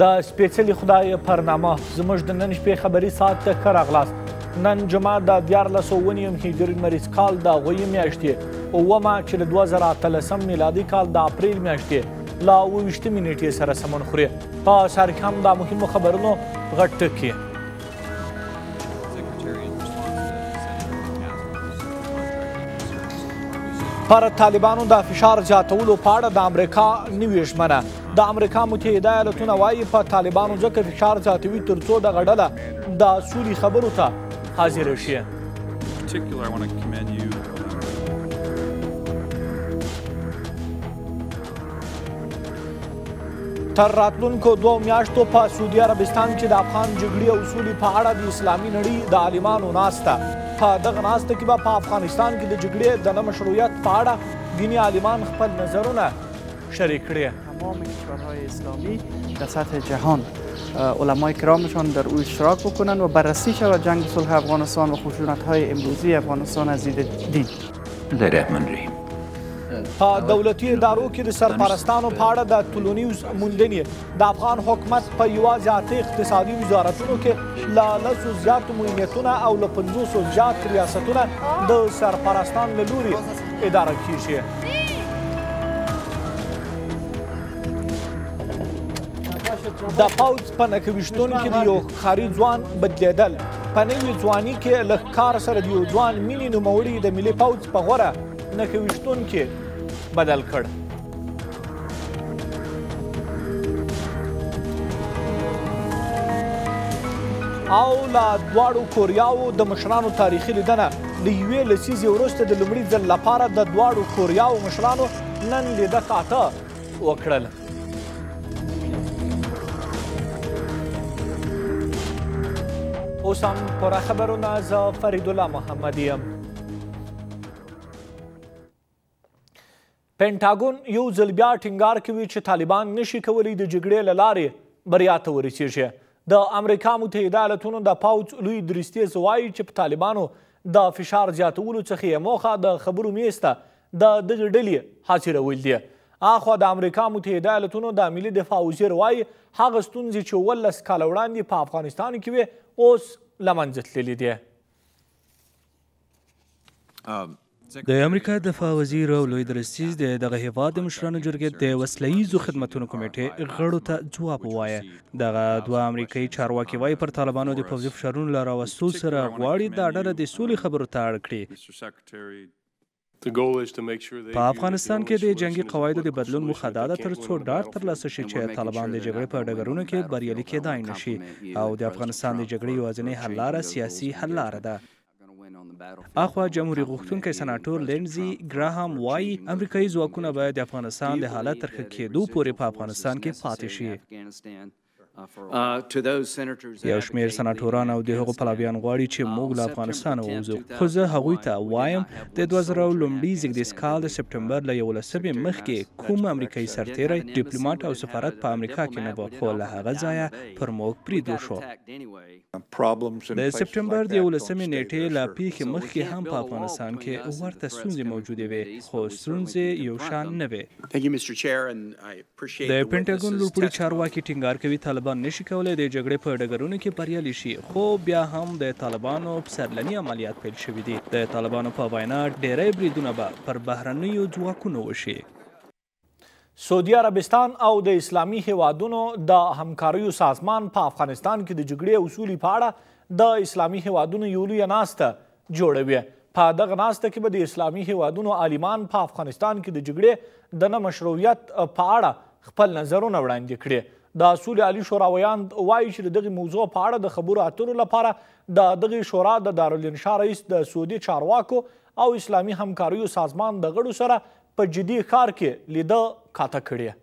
د سپېڅلي خدای پر نامه زموږ د نن شپې خبري ساعت ته ښه راغلاست. نن جمعه د 1409 هجري لمریز کال د 8 میاشتې 9 چې د 2018 میلادي کال د اپریل میاشتې له 28 نیټې سره سمون خوري. په سر کې هم د مهمو خبرونو غټ ټکي. پر طالبانو د فشار زیاتولو په اړه د امریکا نوې ژمنه. د امریکا متحده ایالتونه وایي په طالبانو ځکه فشار زیاتوي تر څو دغه ډله د سولې خبرو ته حاضره شي. تر راتلونکو 2 میاشتو په سعودي عربستان کې د افغان جګړې او سولې په اړه د اسلامي نړۍ د عالمانو ناسته. په دغه ناسته کې به په افغانستان کې د جګړې د نه مشروعیت په اړه دیني عالمان خپل نظرونه شریک کړي. تمام کشورهای اسلامی در سطح جهان علمای کرامشان در او اشتراک بکنند و بررسی شود جنگ صلح افغانستان و خشونت‌های امروزی افغانستان از دید دین. په دولتي ادارو کې د سرپرستانو په اړه د ټولنیز موندنې د افغان حکومت په یوازې 8 اقتصادي وزارتونو کې له 10 زیاتو مهمتونه او له 50 زیات ریاستونه د سرپرستان له لوري اداره کیږي. د پوځ په نکویشتون کې د یو ښکاري ځوان بدلیدل په نوي ځواني کې له کار سره د یو ځوان مینې نوموړي د ملي پوځ په غوره نکویشتون کې بدل کړ. او له دواړو کوریاو د مشرانو تاریخي لیدنه له یوې لسیزې وروسته د لومړي ځل لپاره د دواړو کوریاو مشرانو نن لیده کاته وکړل. اوس هم پوره خبرونه زه فریدالله محمدي یم. پینټاګون یو ځل بیا ټینګار کوي چې طالبان نشي کولی د جګړې له لارې بریا ته ورسیږي. د امریکا متحده ایالتونو د پوځ لوی دریستیز وایي چې په طالبانو د فشار زیاتولو څخه یې موخه د خبرو میز ته د دغې ډلې حاضرول دي. اخوا د امریکا متحده ایالتونو د ملي دفاع وزیر وایي هغه ستونزې چې 18 کاله وړاندې په افغانستان کې وې اوس له منځه تللي دي. د امریکا دفاع وزیر او لوی درستیز د دغه هیواد د مشرانو جرګې د وسله-ییزو خدمتونو کمیټې غړو ته ځواب ووایه. دغه دوه امریکایي چارواکي وایي پر طالبانو د پوځي فشارونو له راوستو سره غواړي دا ډله د سولې خبرو ته اړ کړي. په افغانستان کې د جنگي قواعدو د بدلون موخه دا ده تر څو ډاډ ترلاسه شي چې طالبان د جګړې په ډګرونو کې بریالي کیدای نشي او د افغانستان د جګړې یوازینۍ حل لاره سیاسي حل لاره ده. اخوا جمهوریت غوښتونکی سناتور لینزي ګراهام وایي امریکایي ځواکونه باید د افغانستان د حالت تر ښه کېدو پورې په افغانستان کې پاتې شي. یو شمېر سناتوران او د هغو پلویان غواړي چې موږ له افغانستانه ووځو خو زه هغوی ته وایم د 2000 لومړي زیږدیز کال د سپټمبر له 11 مخکې کوم امریکایي سرتیری ډیپلوماټ او سفارت په امریکا کې نه و خو له هغه ځایه پر موږ برید وشو. د سپټمبر د 11 نیټې له پیښې مخکې هم په افغانستان کې ورته ستونزې موجودې وې خو ستونزې یو شان نه وې. د پینټاګون لوړپوړي چارواکي ټینګار کوي طالبان نشي کولی د جګړې په ډګرونو کې بریالي شي خو بیا هم د طالبانو پسرلني عملیات پیل شوي دي. د طالبانو په وینا ډیری بریدونه به پر بهرنیو ځواکونو وشي. سعودي عربستان او د اسلامي هیوادونو د همکاریو سازمان په افغانستان کې د جګړې اصولي په اړه د اسلامي هیوادونو یو لویه ناسته جوړوي. په دغه ناسته کې به د اسلامي هیوادونو عالمان په افغانستان کې د جګړې د نه مشروعیت په اړه خپل نظرونه وړاندې کړي. د اصول عالي شورا ویاند وایي چې د دغې موضوع په اړه د خبرو اترو لپاره د دغې شورا د دارالانشا رئیس د سعودي چارواکو او اسلامي همکاریو سازمان د غړو سره په جدي کار کې لیده کاته کړې.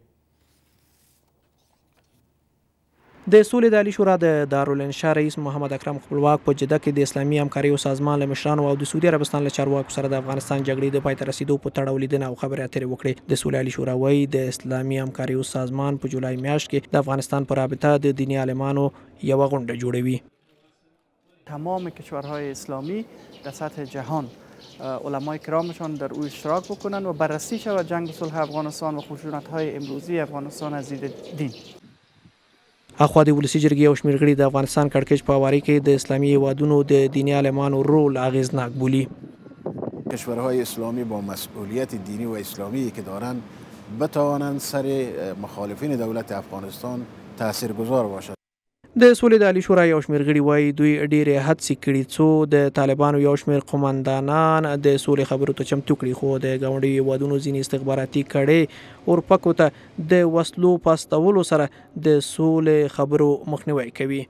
د سولې د عالي شورا د دارالانشا رئیس محمد اکرم خپلواک په جده کې د اسلامي همکاریو سازمان له مشرانو او د سعودي عربستان له چارواکو سره د افغانستان جګړې د پای ته رسیدو په تړاو لیدنه او خبرې اترې وکړې. د سولې عالي شورا وایي د اسلامي همکاریو سازمان په جولای میاشت کې د افغانستان په رابطه د دیني عالمانو یوه غونډه جوړوي. تمام کشورهای اسلامی در سطح جهان علمای کرامشان در او اشتراک بکنند و بررسی شود جنگ صلح افغانستان و خشونت‌های امروزی افغانستان از دید دین. اخوا د ولسي جرګې یو شمېر غړي د افغانستان کړکېچ په هواري کې د اسلامي هیوادونو د دیني عالمانو رول اغیزناک بولي. کشورهای اسلامی با مسئولیت دینی و اسلامی که دارند بتوانند سر مخالفین دولت افغانستان تاثیرگذار باشد. د سولې د عالی شورا یو شمېر غړي وایي دوی ډېرې هڅې کړي څو د طالبانو یو شمېر قومندانان د سولې خبرو ته چمتو کړي، خو د ګاونډیو هیوادونو ځینې استخباراتي کړۍ اورپکو ته د وسلو پاستولو سره د سولې خبرو مخنیوی کوي.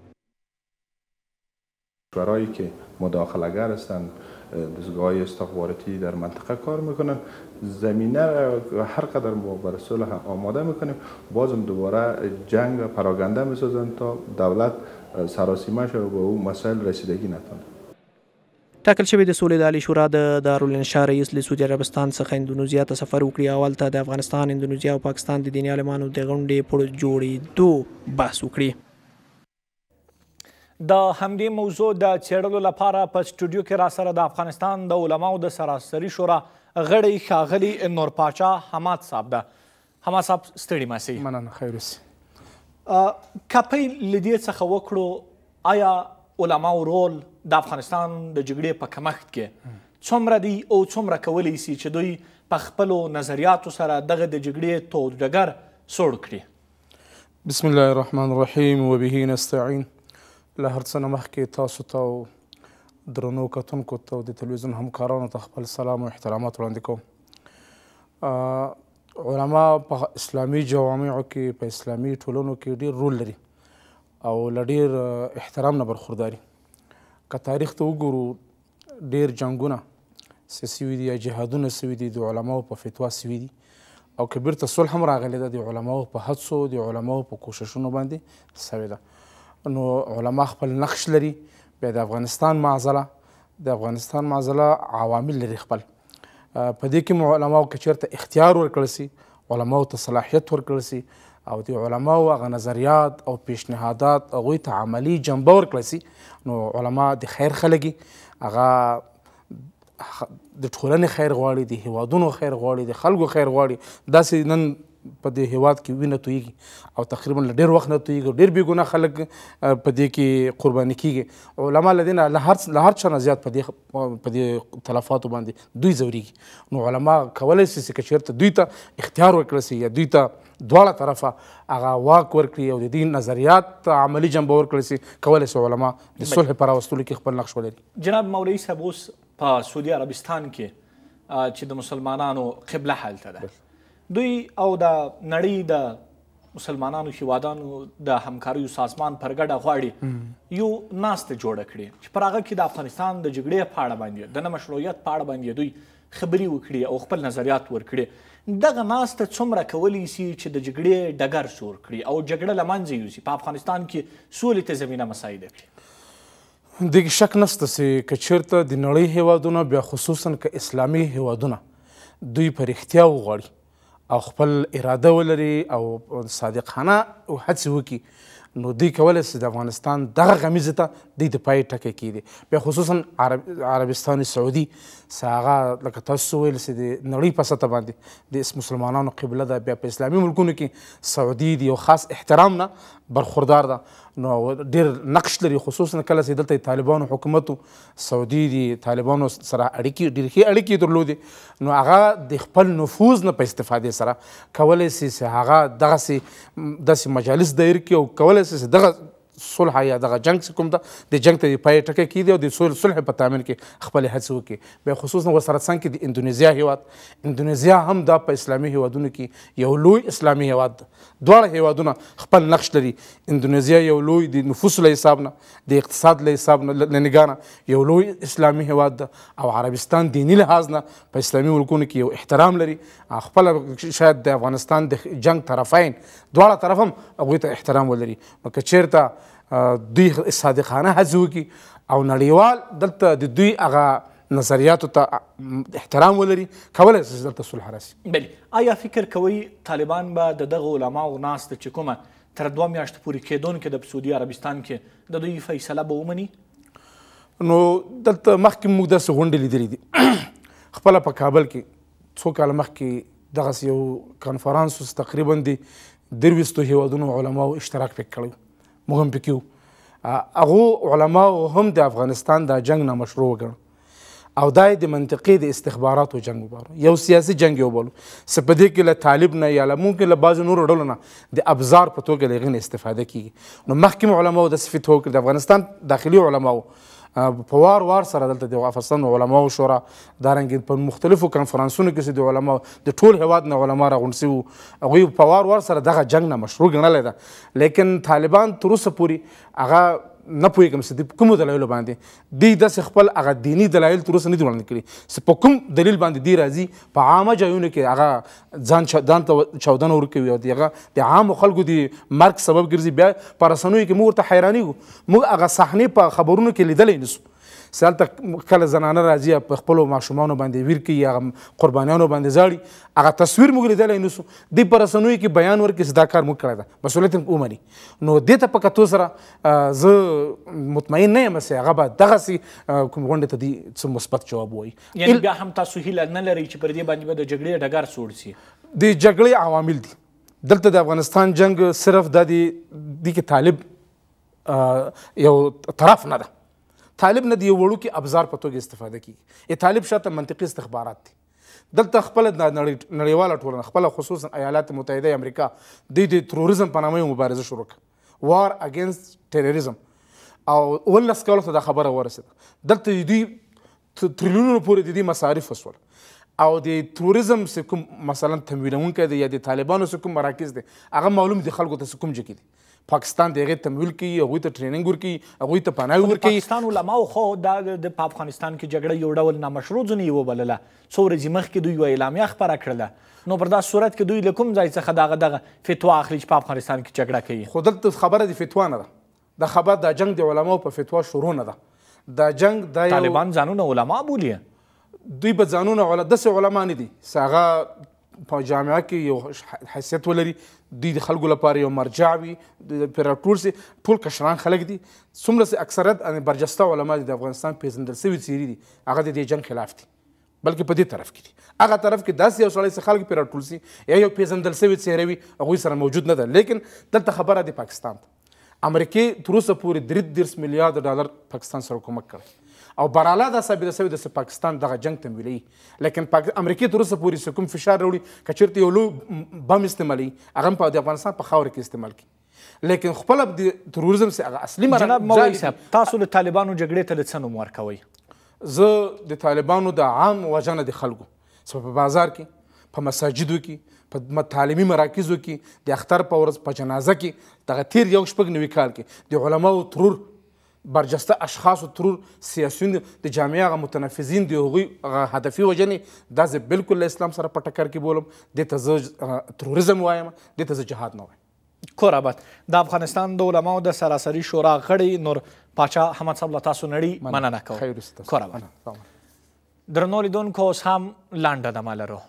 کشورهایی که مداخله‌گر هستند، دستگاه‌های استخباراتی در منطقه کار میکنن، زمینه هر قدر ما برای صلح آماده میکنیم، بازم دوباره جنگ پراگنده میسازن تا دولت سراسیمه شد و به اون مسائل رسیدگی نتونه. ټاکل شوی د سولې د عالی شورا د دارالانشا رئیس له سعودي عربستان څخه اندونیزیا ته سفر وکړي. اول ته د افغانستان، اندونیزیا او پاکستان د دیني عالمانو د غونډې پر جوړېدو بحث وکړي. د همدې موضوع د څېړلو لپاره په سټوډیو کې راسره د افغانستان د علماو د سراسري شورا غړی ښاغلي نور پاچا حماد صاحب ده. حماد صاحب ستړي مه سئ. مننه، خیر اوسې. که پیل له دې څخه وکړو، آیا علماو رول د افغانستان د جګړې په کمښت کې څومره دی او څومره کولی سي چې دوی په خپلو نظریاتو سره دغه د جګړې تود ډګر سوړ کړي؟ بسم الله الرحمن الرحیم وبه نستعین. له هر څه نه مخکې تاسو ته او درنو کتونکو ته او د تلویزیون همکارانو ته خپل سلام او احترامات وړاندې کوم. علما په اسلامي جوامعو کې، په اسلامي ټولنو کې ډېر رول لري او له ډېر احترام نه برخورداري. که تاریخ ته وګورو، ډېر جنګونه څه سوي دي یا جهادونه سوي دي د علماو په فتوا سوي دي، او که بیرته صلح هم راغلی ده د علماو په هڅو، د علماو په کوششونو باندې سوې ده. نو علما خپل نقش لري. بیا د افغانستان معضله عوامل لري خپل. په دې کې مو علماو که چېرته اختیار ورکړل سي، علماو ته صلاحیت ورکړل سي او د علماو هغه نظریات او پیشنهادات هغوی ته عملي جنبه ورکړل سي، نو علما د خیر خلک، هغه د ټولنې خیر غواړي، د هیوادونو خیر غواړي، د خلکو خیر غواړي. داسې نن په دې هیواد کې وینه تویږي او تقریبا له ډېر وخت نه تویږي، ډېر بې ګناه خلک په دې کې قرباني کېږي. علما له دې نه له هر چا نه زیات په دې تلفاتو باندې دوی ځورېږي. نو علما کولی سي چې که چېرته دوی ته اختیار ورکړل سي یا دوی ته دواړه طرفه هغه واک ورکړي او د دې نظریات عملي جنبه ورکړل سي، کولی سي علما د صلح په راوستلو کې خپل نقش ولري. جناب مولوي صاحب، اوس په سعودي عربستان کې چې د مسلمانانو قبله هلته ده، دوی او د نړۍ د مسلمانانو هیوادانو د همکاریو سازمان پر ګډه غواړي یو ناسته جوړه کړي چې پر هغه کې د افغانستان د جګړې په اړه باندې، د نه مشروعیت په اړه باندې دوی خبرې وکړي او خپل نظریات ورکړي. دغه ناسته څومره کولی سي چې د جګړې ډګر سور کړي او جګړه له منځه یوسي، په افغانستان کې سولې ته زمینه مساعده کړي؟ دغه شک نشته چې که چېرته د نړۍ هیوادونه، بیا خصوصا که اسلامي هیوادونه، دوی په رښتیا وغواړي او خپل اراده ولري او صادقانه هڅې وکړي، نو دوی کولی سي د افغانستان دغه غمیزې ته دوی د پای ټکی کېږدي. بیا خصوصا عربستان سعودي هغه لکه تاسو ویل سي د نړۍ په سطح باندې د مسلمانانو قبله ده. بیا په اسلامي ملکونو کې سعودي د یو خاص احترام نه برخوردار ده، نو ډېر نقش لري. خصوصا کله چې دلته طالبانو حکومت سعودي د طالبانو سره اړیکې ډېرې ښې اړیکې درلودې، نو هغه د خپل نفوذ نه په استفادې سره کولی سي چې هغه داسې مجالس دایر کړي او کولی سي چې دغه صلح یا دغه جنګ چې کوم ده د جنګ ته د پای ټکی کېږدي او د صلح په تامین کې خپلې هڅې وکړي. بیا خصوصا ورسره څنګ کې د اندونیزیا هیواد، اندونیزیا هم دا په اسلامي هیوادونو کې یو لوی اسلامي هیواد ده. دواړه هیوادونه خپل نقش لري. اندونیزیا یو لوی د نفوسو له حساب نه، د اقتصاد له حساب نه، له نګاه نه یو لوی اسلامي هیواد ده، او عربستان دیني لحاظ نه په اسلامي ملکونو کې یو احترام لري. خپل شاید د افغانستان د جنګ طرفین دواړه طرف هم هغوی ته احترام ولري. نو که چېرته دوی صادقانه هڅې وکړي او نړیوال دلته د دوی هغه نظریاتو ته احترام ولري، کولی سي دلته صلح راسي. بلې آیا فکر کوئ طالبان به د دغه علماو ناسته چې کومه تر 2 میاشتو پورې کېدونکې د سعودي عربستان کې د دوی فیصله به ومني؟ نو دلته مخکې موږ داسې غونډې لیدلې دي. خپله په کابل کې څو کاله مخکې دغسې یو کنفرانس تقریبا د 23 هیوادونو علماو اشتراک پکې کړی. موږ هم پکې وو. هغو علماو هم د افغانستان دا جنګ نامشروع وګڼو او دا د منطقې د استخباراتو جنګ وبارو، یو سیاسي جنګ یې وبولو چې په دې کې له طالب نه یا ممکن له بعضو نورو ډلو نه د ابزار په توګه له هغې نه استفاده کېږي. نو مخکې علماو داسې فتوا وکړې، د افغانستان داخلي علماو په وار سره دلته د افغانستان علماو شورا دارنګې په مختلفو کنفرانسونو کې چې د علماو د ټول هېواد نه علما راغونډ سوي وو، هغوی په وار سره دغه جنګ نه مشروع ګڼلی ده. لیکن طالبان تر اوسه پورې هغه نه پوهېږم چې د کومو دلایلو باندې دوی داسې خپل هغه دیني دلایل تر اوسه نه دي وړاندې کړي چې په کوم دلیل باندې دوی راځي په عامه ځایونو کې هغه ځان ته چاودنه ورکوي او د هغه د عامو خلکو د مرګ سبب ګرځي. بیا په رسنیو کې موږ ورته حیرانېږو، موږ هغه صحنې په خبرونو کې لیدلی نه سو چې هلته کله زنانه راځي په خپلو ماشومانو باندې ویر کوي، هغه قربانیانو باندې زاړي، هغه تصویر موږ لیدلی نه سو. دوی په رسنیو کې بیان ورکړي چې دا کار موږ کړی ده، مسؤلیت هم ومني. نو دې ته په کتو سره زه مطمئن نه یم چې هغه به دغسې کوم غونډې ته دوی څه مثبت جواب ووایي. یعنې بیا هم تاسو هیله نه لرئ چې پر دې باندې به د جګړې ډګر سوړ سي؟ د جګړې عوامل دي دلته د افغانستان جنګ صرف دا دی کې طالب یو طرف نه ده، طالب نه د یو وړوکي ابزار په توګه استفاده کیږي. طالب شاته منطقي استخبارات دي. دلته خپله نړیواله ټولنه خپله خصوصا ایالات متحده امریکا دوی د تروریزم په نامه یو مبارزه شروع کړه، وار اګینست ټیرریزم، او 19 کالو ته دا خبره ورسېده. دلته دوی تریلیونونو پورې د دې مصارف وسول او د تروریزم چې کوم مثلا تمویلونکی دی یا د طالبانو چې کوم مراکز دی هغه معلوم دي خلکو ته چې کوم ځای کې دي. پاکستان د هغې تمویل کوي، هغوی ته ټریننګ ورکوي، هغوی ته پناه ورکوي. پاکستان علماو خو دا په افغانستان کې جګړه یو ډول نامشروع ځنې وبلله، څو ورځې مخکې دوی یوه اعلامیه خپره کړله. نو پر دا صورت کې دوی له کوم ځای څخه دغه فتوا اخلي چې په افغانستان کې جګړه کوي؟ خو دلته خبره د فتوا نه ده، دا خبر د جنګ د علماو په فتوا شروع نه ده. دا جنګ دا طالبان ځانونه علما بولي، دوی به ځانونه داسې علما نه دي چې هغه په جامعه کې یو حیثیت ولري، دوی د خلکو لپاره یو مرجع وي، پرې راټول سي. ټول کشران خلک دي، څومره چې اکثریت برجسته علما دي د افغانستان پیژندل سوي څیرې دي، هغه د دې جنګ خلاف دي، بلکې په دې طرف کې دي. هغه طرف کې داسې یو سړی چې خلک پرې راټول سي یا یو پیژندل سوي څیره وي هغوی سره موجود نه ده. لیکن دلته خبره د پاکستان ده. امریکې تر اوسه پورې 33 میلیارد ډالر پاکستان سره کومک کړی او براله دا ثابته سوې ده چې پاکستان دغه جنګ تمویلوي. لیکن امریکې تر اوسه پورې چې کوم فشار راوړي که چېرته یو لوی بم استعمالوي هغه هم د افغانستان په خاوره کې استعمال کړي. لیکن خپله د تروریزم چې هغه اصلي جناب مولوي صاحب، تاسو د طالبانو جګړې ته د څه نوم ورکوئ؟ زه د طالبانو د عام وجنه د خلکو چې په بازار کې، په مساجدو کې، په تعلیمي مراکزو کې، د اختر په ورځ په جنازه کې، دغه تیر 1.9 کال کې د علماو ترور، برجسته اشخاصو ترور، سیاسیون د جامعه هغه متنفذین د هغوی هغه هدفي وجنې دا زه بالکل له اسلام سره په ټکر کې بولم. دې ته زه تروریزم وایم، دې ته زه جهاد نه وایم. کور آباد د افغانستان د علماو د سراسري شورا غړی نور پاچا حمد صاحب له تاسو نړۍ مننه کوم. کور آباد. درنو لیدونکو اوس هم لنډه دمه لرو.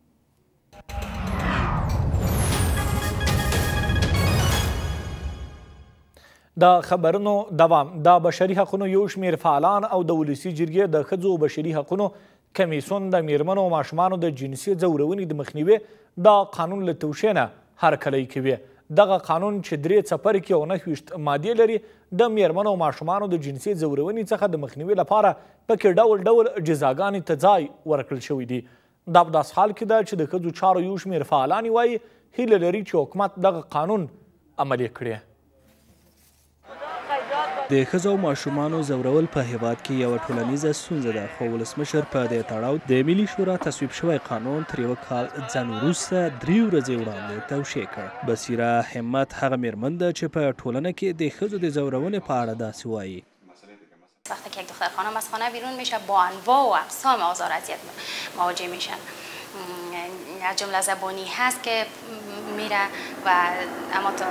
د خبرونو دوام. د بشري حقونو یو شمېر فعالان او د ولسي جرګې د ښځو بشري حقونو کمیسیون د میرمنو او ماشومانو د جنسي ځورونې د مخنیوي د قانون له توشې نه هرکلی کوي. دغه قانون چې 3 څپرکي او 29 مادې لري د میرمنو او ماشومانو د جنسي ځورونې څخه د مخنیوي لپاره پکې ډول ډول جزاګانې ته ځای ورکړل شوی دی. دا په داسې حال کې ده چې د ښځو چارو یو شمېر فعالان وایي هیله لري چې حکومت دغه قانون عملي کړي. د ښځو او ماشومانو ځورول په هیواد کې یوه ټولنیزه ستونزه ده، خو ولسمشر په دې تړاو د ملي شورا تصویب شوی قانون تر 1 کال ځان وروسته 3 ورځې وړاندې توشیح کړ. بصیره همت هغه میرمن ده چې په ټولنه کې د ښځو د ځورونې په اړه داسې وایي. وقتی که یک دختر خانم از خانه بیرون میشه با انواع و اقسام آزار و اذیت مواجه میشن. از جمله زبانی هست که میره و اما تا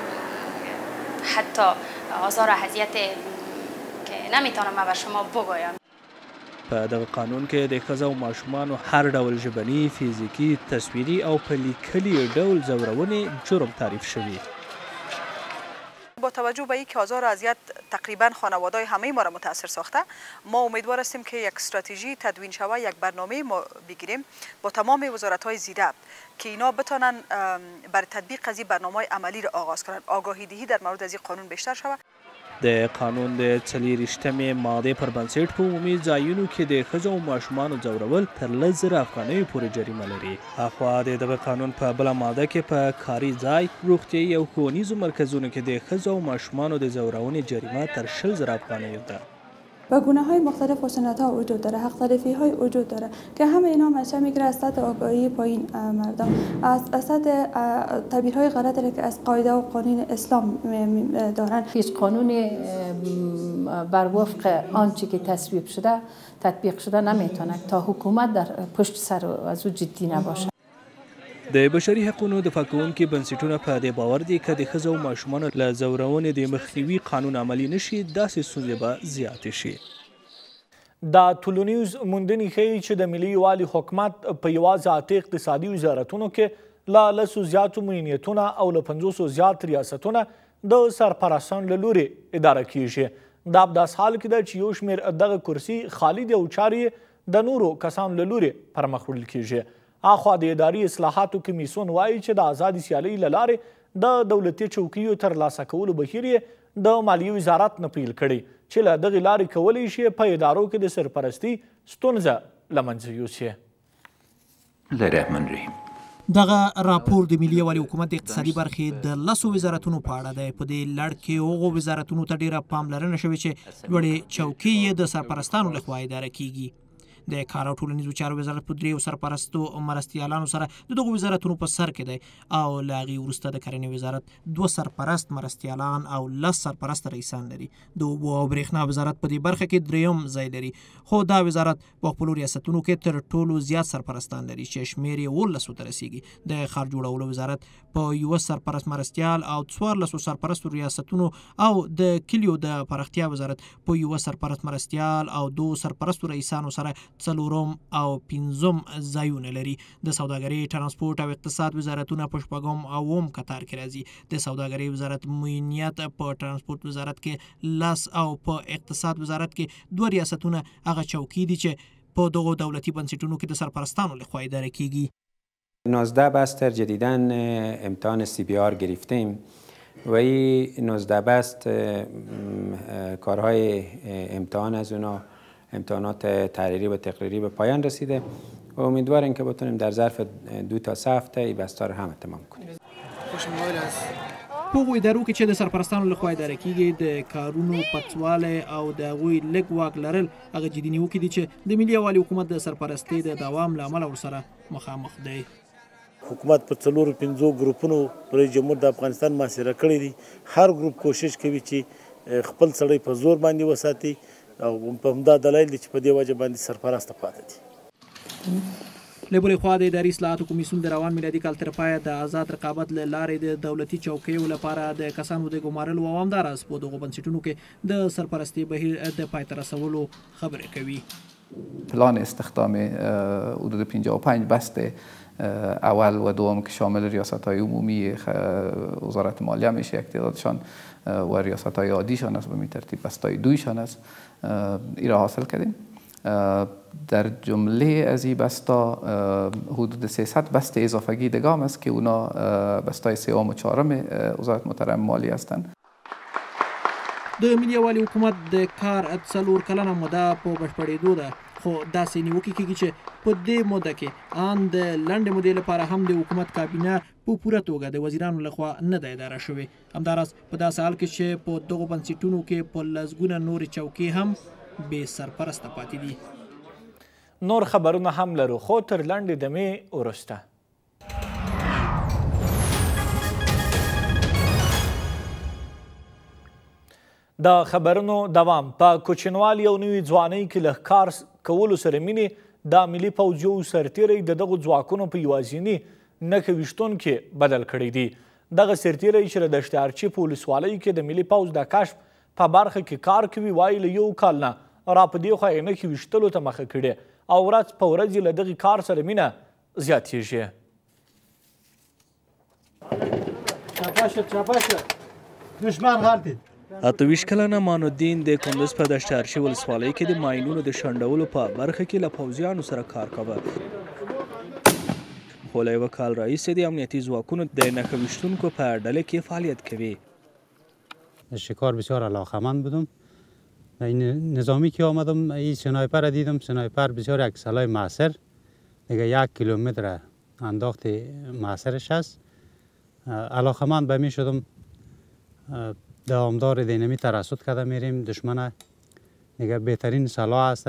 حتی آزار و اذیت که نمیتونم بر شما بگویم. په دغه قانون کې د ښځو او ماشومانو هر ډول ژبني، فزیکي، تصویري او په لیکلي ډول ځورونې جرم تعریف شوي. با توجه به اینکه آزار و اذیت تقریبا خانواده‌های همه ما را متاثر ساخته، ما امیدوار هستیم که یک استراتژی تدوین شوه، یک برنامه ما بگیریم با تمام وزارت‌های زیره که اینا بتونن برای تطبیق از این برنامه عملی را آغاز کنند. آگاهی دهی در مورد از این قانون بیشتر شود. د قانون د 40مې ماده پر بنسټ په عمومي ځایونو کې د ښځو او ماشومانو ځورول تر 10,000 افغانیو پورې جریمه لري. اخوا د دغه قانون په بله ماده کې په کاري ځای، روغتیایي او ښوونیزو مرکزونو کې د ښځو او ماشومانو د ځورونې جریمه تر 20,000 افغانیو ده. و گونه‌های مختلف و سنت‌ها وجود داره، حق تلفی‌های وجود داره که همه اینا منشأ میگیره از سطح آگاهی پایین مردم، از سطح تعبیرهای غلط که از قاعده و قانون اسلام دارن. هیچ قانون بر وفق آنچه که تصویب شده تطبیق شده نمیتونه تا حکومت در پشت سر از او جدی نباشه. د بشري حقوقو دفاع کوونکي بنسټونه په دې باور دي که د ښځو او ماشومانو له ځورونې د مخنیوي قانون عملي نشي، داسې ستونزې به زیاتې شي. دا ټولنیز موندنې ښیي چې د ملي یووالي حکومت په یوازې 8 اقتصادي وزارتونو کې له 10 زیاتو معینیتونه او له 50 زیات ریاستونه د سرپرستانو له لورې اداره کیږي. دا په داسې حال کې ده چې یو شمېر دغه کرسي خالي دي او چارې د نورو کسانو له لورې پرمخ وړل کیږي. اخوا د اداري اصلاحاتو کمیسیون وایي چې د ازادې سیالۍ له لارې د دولتي چوکیو ترلاسه کولو بهیر یې د مالیې وزارت نه پیل کړی چې له دغې لارې کولی شي په ادارو کې د سرپرستي ستونزه له منځه یوسي. دغه راپور د ملي یووالي حکومت د اقتصادي برخې د 10 وزارتونو په اړه دی. په دې لړ کې هغو وزارتونو ته ډیره پاملرنه شوې چې لوړې چوکۍ یې د سرپرستانو لخوا اداره کیږي. د کار او ټولنیزو چارو وزارت په 3 سرپرستو مرستیالانو سره د دغو وزارتونو په سر کې دی او له هغې وروسته د کرنې وزارت 2 سرپرست مرستیالان او 10 سرپرست رئیسان لري. د اوبو او برېښنا وزارت په دې برخه کې 3م ځای لري، خو دا وزارت په خپلو ریاستونو کې تر ټولو زیات سرپرستان لري چې شمېر یې 19 ته رسیږي. د ښار جوړولو وزارت په 1 سرپرست مرستیال او 14 سرپرستو ریاستونو او د کلیو د پراختیا وزارت په 1 سرپرست مرستیال او 2 سرپرستو رئیسانو سره 4 او 5 ځایونه لري. د سوداګرۍ، ترانسپورت او اقتصاد وزارتونه په 4 او 8 کتار کې راځي. د سوداګرۍ وزارت معینیت، په ترانسپورت وزارت کې 10 او په اقتصاد وزارت کې 2 ریاستونه هغه چوکۍ دي چې په دغو دولتي بنسټونو کې د سرپرستانو لخوا اداره کیږي. 19 بستر جدیداً امتحان CPR گرفتیم و این 19 بست کارهای امتحان از اونا امتحانات تحریری و تقریری به پایان رسیده و امیدواریم که بتونیم در ظرف 2 تا 3 هفته این بستا رو هم اتمام کنیم. په هغو ادارو کې چې د سرپرستانو لخوا اداره کیږي د کارونو پټوالی او د هغوی لږ واک لرل هغه جدي نیوکې دي چې د ملي یووالي حکومت د سرپرستۍ د دوام له امله ورسره مخامخ دی. حکومت په 4-5 ګروپونو رئیس جمهور د افغانستان محاصره کړی دي. هر ګروپ کوشش کوي چې خپل سړی په زور باندې وساتي او په همدا دلایل دي چې په دې وجه باندې سرپرسته پاتې دي. له بلې خوا د اداري اصلاحاتو کمیسیون د روان میلادي کال تر پایه د آزاد رقابت له لارې د دولتي چوکیو لپاره د کسانو د ګمارلو او همداراز په دغو بنسټونو کې د سرپرستۍ بهیر د پای ته رسولو خبرې کوي. پلان استخدام حدود 55 بست اول و دوم که شامل ریاست‌های عمومی وزارت مالیه میشه یک تعدادشان و ریاست‌های عادیشان است، به این ترتیب بستای 2شان است، این را حاصل کردیم. در جمله از این بستا حدود 300 بست اضافگی دگام است که اونا بستای 3 و 4 وزارت محترم مالیه هستند. د ملي یووالي حکومت د کار 4 کلنه موده په بشپړېدو ده، خو داسې نیوکې کېږي چې په دې موده کې ان د لنډې مودې لپاره هم د حکومت کابینه په پوره توګه د وزیرانو لخوا نه ده اداره شوې. همداراز په داسې حال کې چې په دغو بنسټونو کې په لسګونه نورې چوکۍ هم بې سرپرسته پاتې دي. نور خبرونه هم لرو خو تر لنډې دمې وروسته. د خبرونو دوام. په کوچنوالي او نوي ځوانۍ کې له ښکار کولو سره مینې د ملي پوځ یو سرتیری د دغو ځواکونو په یوازیني نښه ویشتون کې بدل کړی دی. دغه سرتیری چې د دشتارچي په ولسوالۍ کې د ملي پوځ د کشف په برخه کې کار کوي وایي له 1 کال نه را په دې خوا یې نښې ویشتلو ته مخه کړې او ورځ په ورځ یې له دغې کار سره مینه زیاتېږي. دشمن غلطید. 28 کلنه مان الدین د کندز په دشت ارشي ولسوالۍ کې د ماینونو د شنډولو په برخه کې له پوځیانو سره کار کوه. خو له یوه کال راهیسې د امنیتي ځواکونو د نښه ویشتونکو په ډله کې فعالیت کوي. شکار بسیار علاقه‌مند بودم. این نظامی که آمدم این سنایپر را دیدم. سنایپر بسیار یک سلاح معصر دیگه 1 کیلومتر انداخت معصرش است. علاقه‌مند به می شدم دوامدار دینامی ترصد کرده میریم. دشمن دیگه بهترین سلاح است.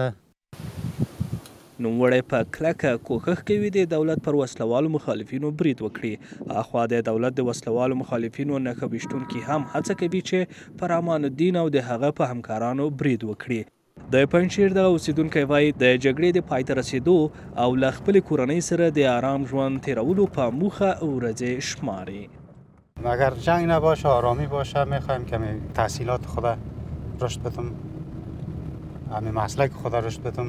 نوموړی په کلکه کوښښ کوي د دولت پر وسلوالو مخالفینو برید وکړي. اخوا د دولت د وسلوالو مخالفینو نښه ویشتونکي هم هڅه کوي چې پر امان الدین او د هغه په همکارانو برید وکړي. د پنجشیر دغه اوسیدونکی وایي د جګړې د پای ته رسېدو او له خپلې کورنۍ سره د آرام ژوند تیرولو په موخه ورځې شماري. اگر جنگ نباشه آرامی باشه میخوایم کمی تحصیلات خود رشد بدم. همین مسلک خود رشد بدم.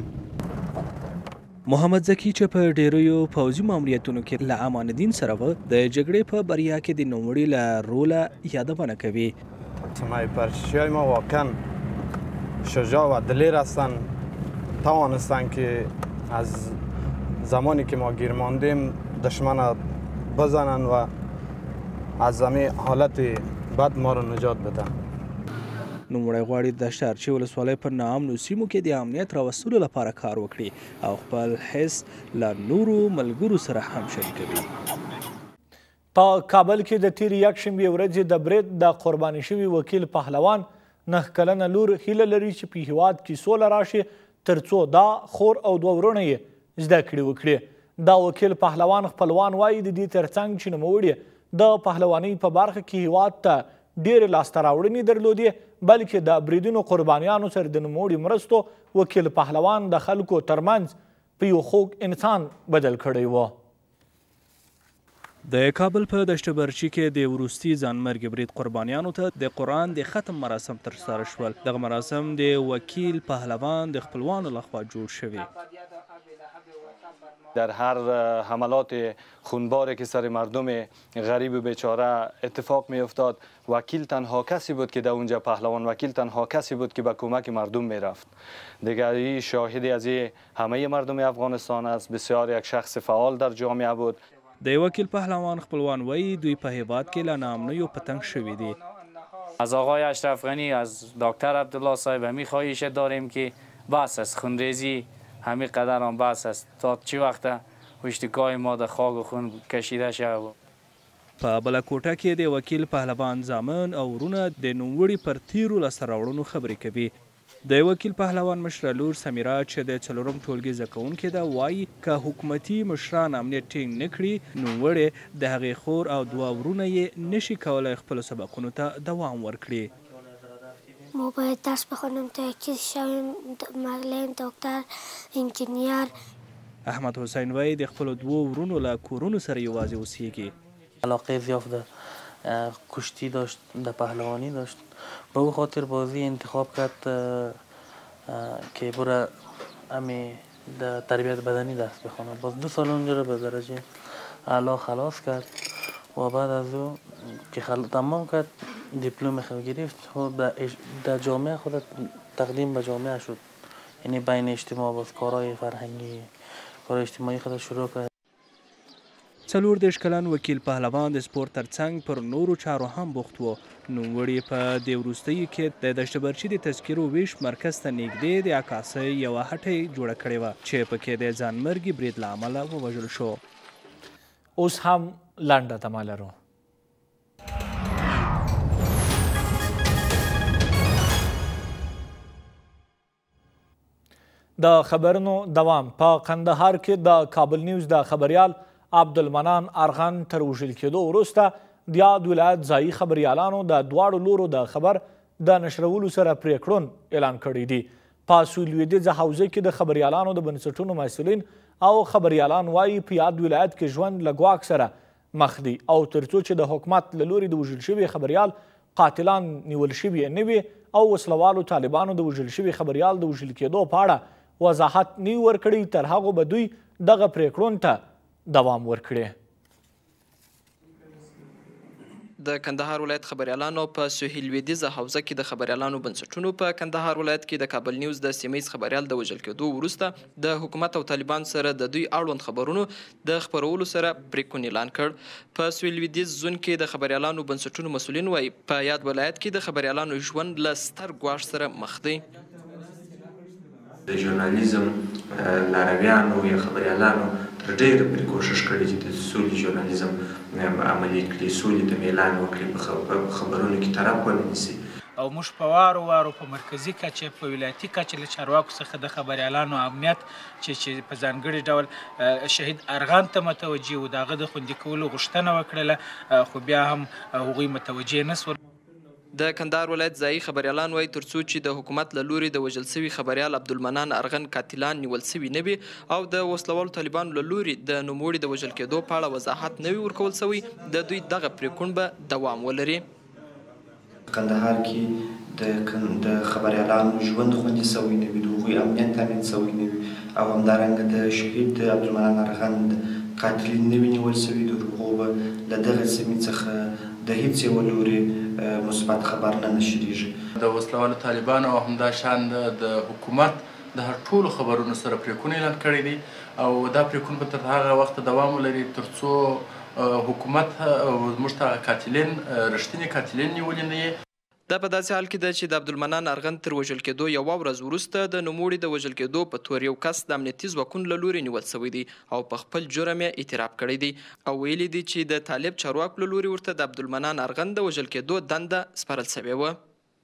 محمد زکی چې په ډیریو پوځي ماموریتونو کې له امان الدین سره و د جګړې په بریا کې د نوموړي له روله یادونه کوي. سنایپرچیای ما واقعا شجاع و دلیر هستن. توانستن که از زمانی که ما گیر ماندیم دشمن بزنن و از همین حالت بد ما رو نجات بدن. نوموړی غواړي د دشت ارچي ولسوالۍ په ناامنو سیمو کې د امنیت راوستلو لپاره کار وکړي او خپل حس له نورو ملګرو سره هم شریکوي. په کابل کې د تېرې یکشنبې ورځې د برید د قرباني شوي وکیل پهلوان 9 کلنه لور هیله لري چې په هېواد کې سوله راشي تر څو دا خور او 2 وروڼه یې زده کړې وکړي. دا وکیل پهلوان خپلوان وایي د دې ترڅنګ چې نوموړي د پهلوانۍ په برخه کې هېواد ته ډېرې لاسته راوړنې درلودې بلکې د بریدونو قربانیانو سره د نوموړي مرستو وکیل پهلوان د خلکو ترمنځ په یو خوږ انسان بدل کړی و. د کابل په دشت برچي کې د وروستي ځانمرګي برید قربانیانو ته د قرآن د ختم مراسم ترسره شول. دغه مراسم د وکیل پهلوان د خپلوانو لخوا جوړ شوي. در هر حملات خونباری که سر مردم غریب و بیچاره اتفاق می افتاد وکیل تنها کسی بود که در اونجا پهلوان وکیل تنها کسی بود که به کمک مردم می رفت. دیگر این شاهدی از همه مردم افغانستان است. بسیار یک شخص فعال در جامعه بود. د وکیل پهلوان خپلوان وایي دوی په هیواد کې له ناامنیو په تنګ شوي دي. از آقای اشرف غنی از دکتر عبدالله صاحب همین خواهش داریم که بس است خونریزی همین قدر هم بس است تا چی وقت اشتکای ما در خاک و خون کشیده شود. په بله کوټه کې د وکیل پهلوان زامن او ورونه د نوموړي پر تیرو لاسته راوړنو خبرې کوي. د وکیل پهلوان مشره لور سمیرا چې د 4م ټولګي زده کوونکې ده وایي که حکومتي مشران امنیت ټینګ نه کړي نوموړی د هغې خور او 2 ورونه یې نشي کولی خپلو سبقونو ته دوام ورکړي. ما باید درس بخونیم تا یک چیز شویم معلم دکتر انجینیر. احمد حسین وایي د خپلو 2 ورونو له کورونو سره یوازې اوسیږي. علاقه زیاد به کشتی داشت در پهلوانی داشت به او خاطر بازی انتخاب کرد که بره امی در تربیت بدنی درس بخونه. باز 2 سال اونجا رو به درجه اعلی خلاص کرد و بعد از او که تمام کرد دیپلم خود گرفت و در جامعه خود تقدیم به جامعه شد. یعنی بین اجتماع باز کارهای فرهنگی کار اجتماعی خود شروع کرد. 40 کلن وکیل پهلوان د سپورت ترڅنګ پر نورو چارو هم بوخت و. نوموړي په دې وروستیو کې د دشت برچي د تذکرو ویش مرکز ته نږدې د عکاسۍ یوه هټۍ جوړه کړې وه چې پکې د ځانمرګي برید له امله ووژل شو. اوس هم لنډه تمه لرو. د خبرونو دوام په قندهار کې د کابل نیوز د خبریال عبدالمنان ارغن تر وژل کېدو وروسته د یاد ولایت ځایي خبریالانو د 2 لورو د خبر د نشرولو سره پریکړون اعلان کړی دی. په سویل لویدیځه حوزه کې د خبریالانو د بنسټونو مسؤلین او خبریالان وایي په یاد ولایت کې ژوند له ګواښ سره مخ دی او تر څو چې د حکومت له لوري د وژل شوي خبریال قاتلان نیول شوي نه وي او وسلوالو طالبانو د وژل شوي خبریال د وژل کېدو په اړه وضاحت نه وي ورکړی تر هغو به دوی دغه پریکړون ته دوام ورکړي. د کندهار ولایت خبریالانو په سهیل لویدیځه حوزه کې د خبریالانو بنسټونو په کندهار ولایت کې د کابل نیوز د سیمهیز خبریال د وژل کېدو وروسته د حکومت او طالبانو سره د دوی اړوند خبرونو د خپرولو سره پریکون اعلان کړ. په سهیل لویدیځ زون کې د خبریالانو بنسټونو مسؤلین وایي په یاد ولایت کې د خبریالانو ژوند له ستر ګواښ سره مخ دی. د ژورنالیزم لارویانو یا خبریالانو تر ډېره پرې کوښښ کړی چې د سولې ژورنالیزم عملي کړي، سولې ته میلان وکړي، په خبرونو کې طرف ونه نیسي. او موږ په وارو په مرکزي کچه په ولایتي کچه له چارواکو څخه د خبریالانو امنیت چې په ځانګړي ډول شهید ارغان ته متوجه و، د هغه د خوندي کولو غوښتنه وکړله، خو بیا هم هغوی متوجه نه سول. د کندهار ولایت ځایي خبریالان وایي تر څو چې د حکومت له لوري د وژل سوي خبریال عبدالمنان ارغن قاتلان نیول سوي نه وي او د وسلوالو طالبانو له لوري د نوموړي د وژل کېدو په اړه وضاحت نه وي ورکول سوی، د دوی دغه پریکون به دوام ولري. کندهار کې د خبریالانو ژوند خوندي سوی نه وي، د هغوی امنیت تامین سوی نه وي او همدارنګه د شهید عبدالمنان ارغن قاتلین نه وي نیول سوي، د هغو به له دغه سیمې څخه د هیڅ یوه لوري مثبت خبر نه نشریږي. د وسلوالو طالبانو او همدا شان د حکومت د هر ټولو خبرونو سره پریکون اعلان کړی دی او دا پریکون به تر هغه وخته دوام ولري تر څو حکومت موږ ته قاتلین رښتینې قاتلین نیولي نه یي. دا په داسې حال کې ده چې د عبدالمنان ارغن تر وژل کېدو یوه ورځ وروسته د نوموړي د وژل کېدو په تور یو کس د امنیتي ځواکونو له لوري نیول سوی دی او په خپل جرم یې اعتراف کړی دی او ویلي دي چې د طالب چارواکو له لوري ورته د عبدالمنان ارغن د وژل کېدو دنده سپارل سوې وه.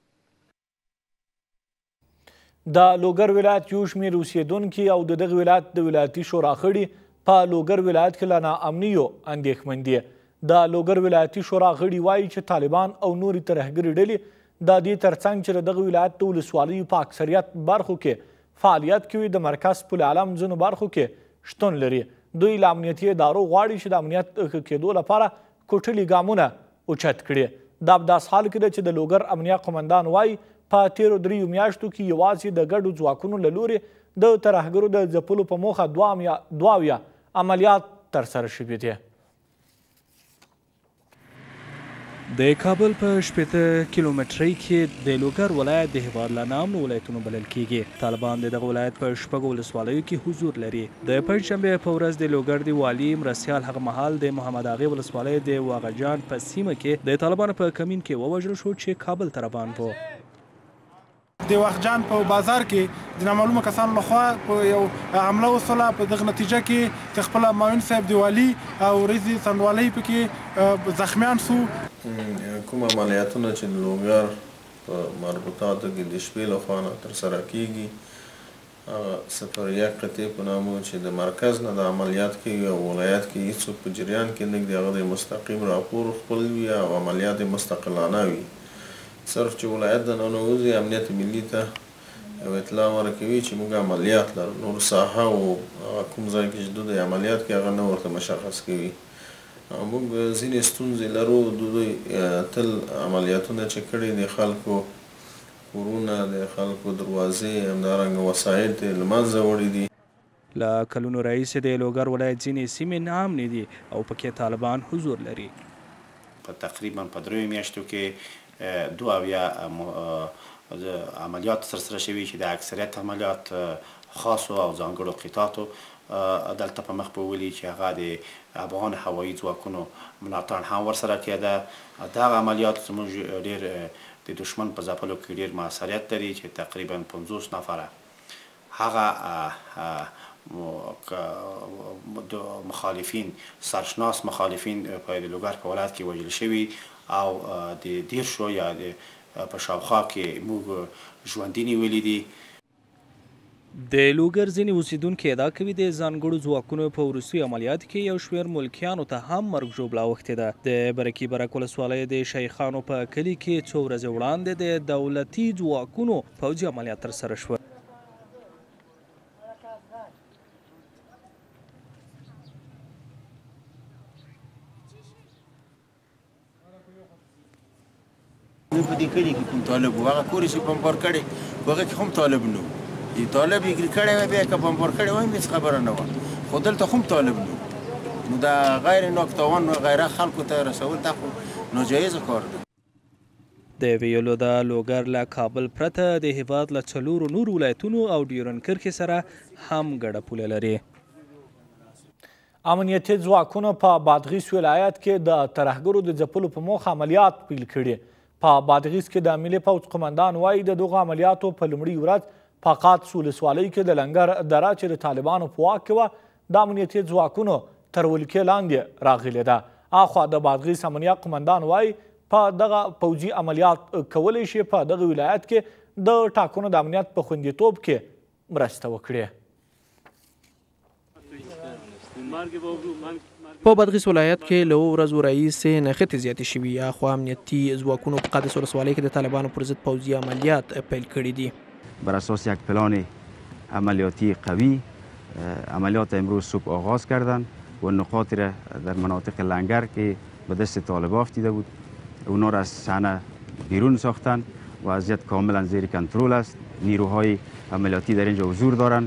د لوګر ولایت یو شمېر اوسېدونکي او د دغه ولایت د ولایتي شورا غړي په لوګر ولایت کې له ناامنیو اندېښمن دي. د لوګر ولایتي شورا غړي وایي چې طالبان او نورې ترهګرې ډلې د دې ترڅنګ چې د دغه ولایت د ولسوالیو په اکثریت برخو کې فعالیت کوي د مرکز پل علم ځینو برخو کې شتون لري. دوی له امنیتي ادارو غواړي چې د امنیت ښه کېدو لپاره کوټلي ګامونه اوچت کړي. دا په داسې حال کې ده چې د لوګر امنیه قمندان وایي په تیرو 3 میاشتو کې یوازې د ګډو ځواکونو له لوري د ترهګرو د ځپلو په موخه 2 عملیات ترسره شوي دي. د کابل په 80 کیلومترۍ کې د لوګر ولایت د هیواد له نامنو ولایتونو بلل کیږي. طالبان د دغه ولایت په 6 ولسوالیو کې حضور لري. د پنجشنبې په ورځ د لوګر د والي مرستیال هغه مهال د محمد اغې ولسوالۍ د واغجان په سیمه کې د طالبانو په کمین کې ووژل شو چې کابل ته روان و. د واغجان په بازار کې د نامعلومه کسانو لخوا په یو حمله وسوله، په دغه نتیجه کې چې خپل معاون صاحب د والي او رئیس څنډوالۍ پکې زخمیان سو. کوم عملیاتونه چې د لوګر په مربوطاتو کې د شپې لخوا نه ترسره کیږي هغه 01 قطعې په نامه چې د مرکز نه د عملیات کیږي او ولایت کې هیڅوک په جریان کې نه وي، هغه د مستقیم راپور خپل وي او عملیات مستقلانه وي. صرف چې ولایت د ننوځي امنیت ملي ته یو اطلاع ورکوي چې موږ عملیات لرو، نور ساحه او کوم ځای کې چې دوی عملیات کوي هغه نه ورته مشخص کوي. موږ ځینې ستونزې لرو، دوی تل عملیاتونه چې کړي د خلکو کورونه، د خلکو دروازې، همدارنګه وسایل ته له منځه وړي دي. له کلونو راهیسې د لوګر ولایت ځینې سیمې ناامنې دي او پکې طالبان حضور لري. په تقریبا په 3 میاشتو کې 2 عملیات ترسره شوي چې د اکثریت عملیات خاصو او ځانګړو قطعاتو دلته په مخ په ولي چې هغه د افغان هوایي ځواکونو ملاتړ هم ورسره کېده. دغه عملیات زموږ ډېر د دشمن په ځپلو کې ډېر موثریت لري چې تقریبا 50 نفره هغه مخالفین، سرشناس مخالفین په لوګر په ولایت کې وژل شوي او د 10 یا په شاوخوا کې موږ ژوندي نیولي دي. د لوګر ځینې اوسیدونکي ادعا کوي د ځانګړو ځواکونو په وروستیو عملیاتو کې یو شمېر ملکیانو ته هم مرګ ژوبله اوښتې ده. د برکي برک ولسوالۍ د شیخانو په کلي کې څو ورځې وړاندې د دولتي ځواکونو پوځي عملیات ترسره شوه. په دې کلي کې کوم طالب و، هغه کور یې چې بمبار کړی په هغه کې هم طالب نه و. طالب یې کړی وای، بیا که بمبار کړی وای هېڅ خبره نه وه، خو دلته هم طالب نه و. نو دا غیر ناکتاوان و غیره خلکو ته رسول دا خو ناجایز کار ده. د ویلو د لوګر له کابل پرته د هیواد له 4 نورو ولایتونو او ډیورن کرښې سره هم ګډه پوله لري. امنیتي ځواکونو په بادغیس ولایت کې د ترهګرو د ځپلو په موخه عملیات پیل کړي. په بادغیس کې د ملي پوځ قمندان وایي د دغو عملیاتو په لومړۍ ورځ په قادس ولسوالۍ کې د لنګر دره چې د طالبانو په واک کې وه د امنیتي ځواکونو تر ولکې لاندې راغلې ده. اخوا د بادغیس امنیه قمندان وایي په دغه پوځي عملیات کولی شي په دغه ولایت کې د ټاکنو د امنیت په خوندیتوب کې مرسته وکړي. په بادغیس ولایت کې له ورځو راهیسې نښتې زیاتې شوي. اخوا امنیتي ځواکونو په قادس ولسوالۍ کې د طالبانو پر ضد پوځي عملیات پیل کړي دي. بر اساس یک پلان عملیاتی قوی عملیات امروز صبح آغاز کردند و نقاطی را در مناطق لنگر که به دست طالبان افتیده بود اونا را از صحنه بیرون ساختند و وضعیت کاملا زیر کنترل است. نیروهای عملیاتی در اینجا حضور دارند.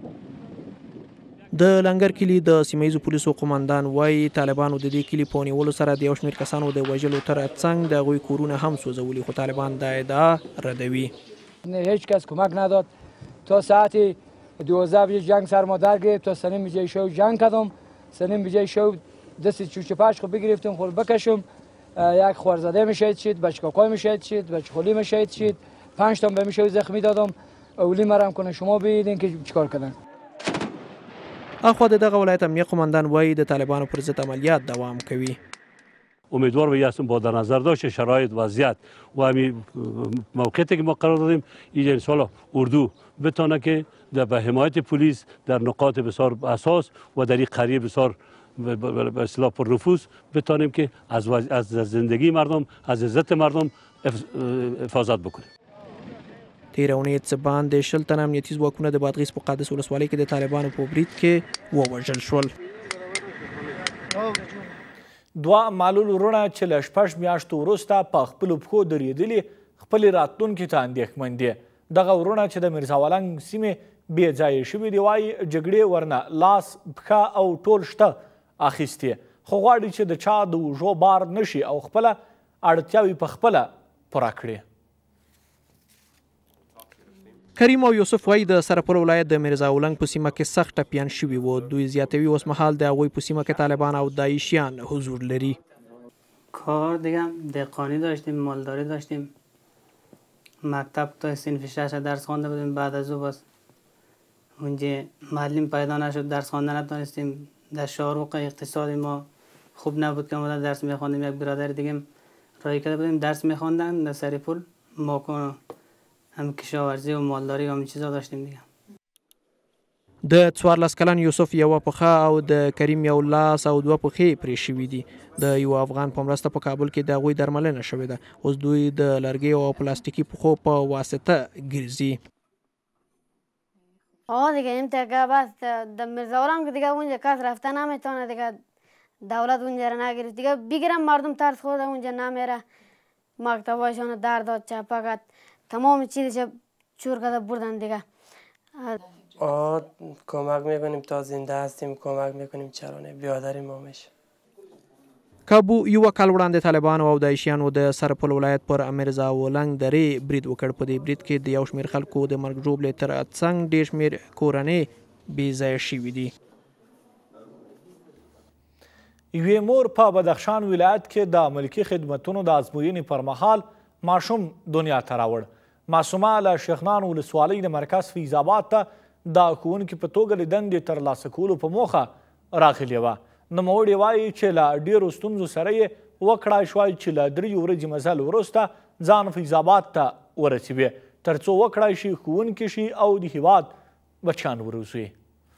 د لنګر کلي د سیمه ییزو پولیسو قمندان وایي طالبانو د دې کلي په نیولو سره د یو شمېر کسانو د وژلو تر څنګ د هغوی کورونه هم سوځولي، خو طالبان دا ادعا ردوي. هیچ کس کمک نداد تا ساعت 12 بجه جنگ سر ما در گرفت. تا سنیم بجه شو جنگ کردم، سنیم بجه شو دست چوچه پشت خود بگرفتم خود بکشم. یک خوارزاده میشهید شد، بچه کاکای میشهید شد، بچه خالی میشهید شد، 5 تا به میشه زخمی دادم. اولی مرم کنه شما ببینید که چیکار کردن. اخوا د دغه ولایت امنیه قماندان وایي د طالبانو پر ضد عملیات دوام کوي. امیدوار به هستم با در نظر داشت شرایط وضعیت و همین موقعیتی که ما قرار دادیم اینجا انشاءالله اردو بتونه که به حمایت پلیس در نقاط بسیار اساس و در این قریه بسیار به اصطلاح پر نفوذ بتونیم که از زندگی مردم، از عزت مردم حفاظت بکنیم. تیره اونۍ څه باندې 20 تنه امنیتي ځواکونه د بادغیس په قادس ولسوالۍ کې د طالبانو په برید کې ووژل شول. دوه معلول وروڼه چې له 6 میاشتو وروسته په خپلو پښو درېدلي خپلې راتلونکي ته اندېښمن دي. دغه وروڼه چې د میرزاولنګ سیمې بې ځایه شوي دي وایي جګړې ورنه لاس پښه او ټول شته اخیستي، خو غواړي چې د چا د اوږو بار نشي او خپله اړتیاوې په خپله پوره کړي. کریم او یوسف وایي د سرپل ولایت د میرزاولنګ په سیمه کې سخت ټپیان شوي وو. دوی زیاتوي اوس مهال د هغوی په سیمه کې طالبان او داعشیان حضور لري. کار دیگه دهقانی داشتیم، مالداری داشتیم، مکتب تا صنف 6 درس خوانده بودیم. بعد از او باز اونجا معلم پیدا نشد، درس خواندن نتونستیم. در شاروق اقتصادی ما خوب نبود که ما درس میخواندیم. یک برادر دیگه رای کرده بودیم درس میخواندن در سرپل، ما هم کشاورزی و مالداری و همین چیزا داشتیم دیگه. د 14 کلن یوسف یوه پښه او د کریم یو لاس او 2 پښې پرې شوي دي. د یو افغان په مرسته په کابل کې د هغوی درملنه شوې ده. اوس دوی د لرګیو او پلاستیکي پښو په واسطه ګرځي. دیگه این دیگه بس در میرزاولنگ دیگه اونجا کس رفته نمیتونه دیگه، دولت اونجا را نگرفت دیگه. بگیرم مردم ترس خورده اونجا نمیره، مکتبایشان در داد چپکت تمام چیزش چور کرده بردن دیگه. کمک میکنیم تا زنده هستیم، کمک میکنیم چرانه بیادری ما میشه. کابو یوه کال وړاندې طالبانو او داعشیانو د سرپل ولایت پر میرزاولنګ درې برید وکړ. په دې برید کې د یو شمېر خلکو د مرګ ژوبلې تر څنګ ډېر شمېر کورنۍ بې ځایه شوي دي. یوې مور په بدخشان ولایت کې د ملکي خدمتونو د ازموینې پر مهال ماشوم دنیا ته راوړ. معصومه له شیخنان ولسوالۍ د مرکز فیض آباد ته د ښوونکي په توګه د دندې ترلاسه کولو په موخه راغلې وه. نوموړې وایي چې له ډېرو ستونزو سره یې وکړای شوای چې له 3 ورځې مزل وروسته ځان فیض آباد ته ورسوي تر څو وکړای شي ښوونکي شي او د هېواد بچیان وروزي.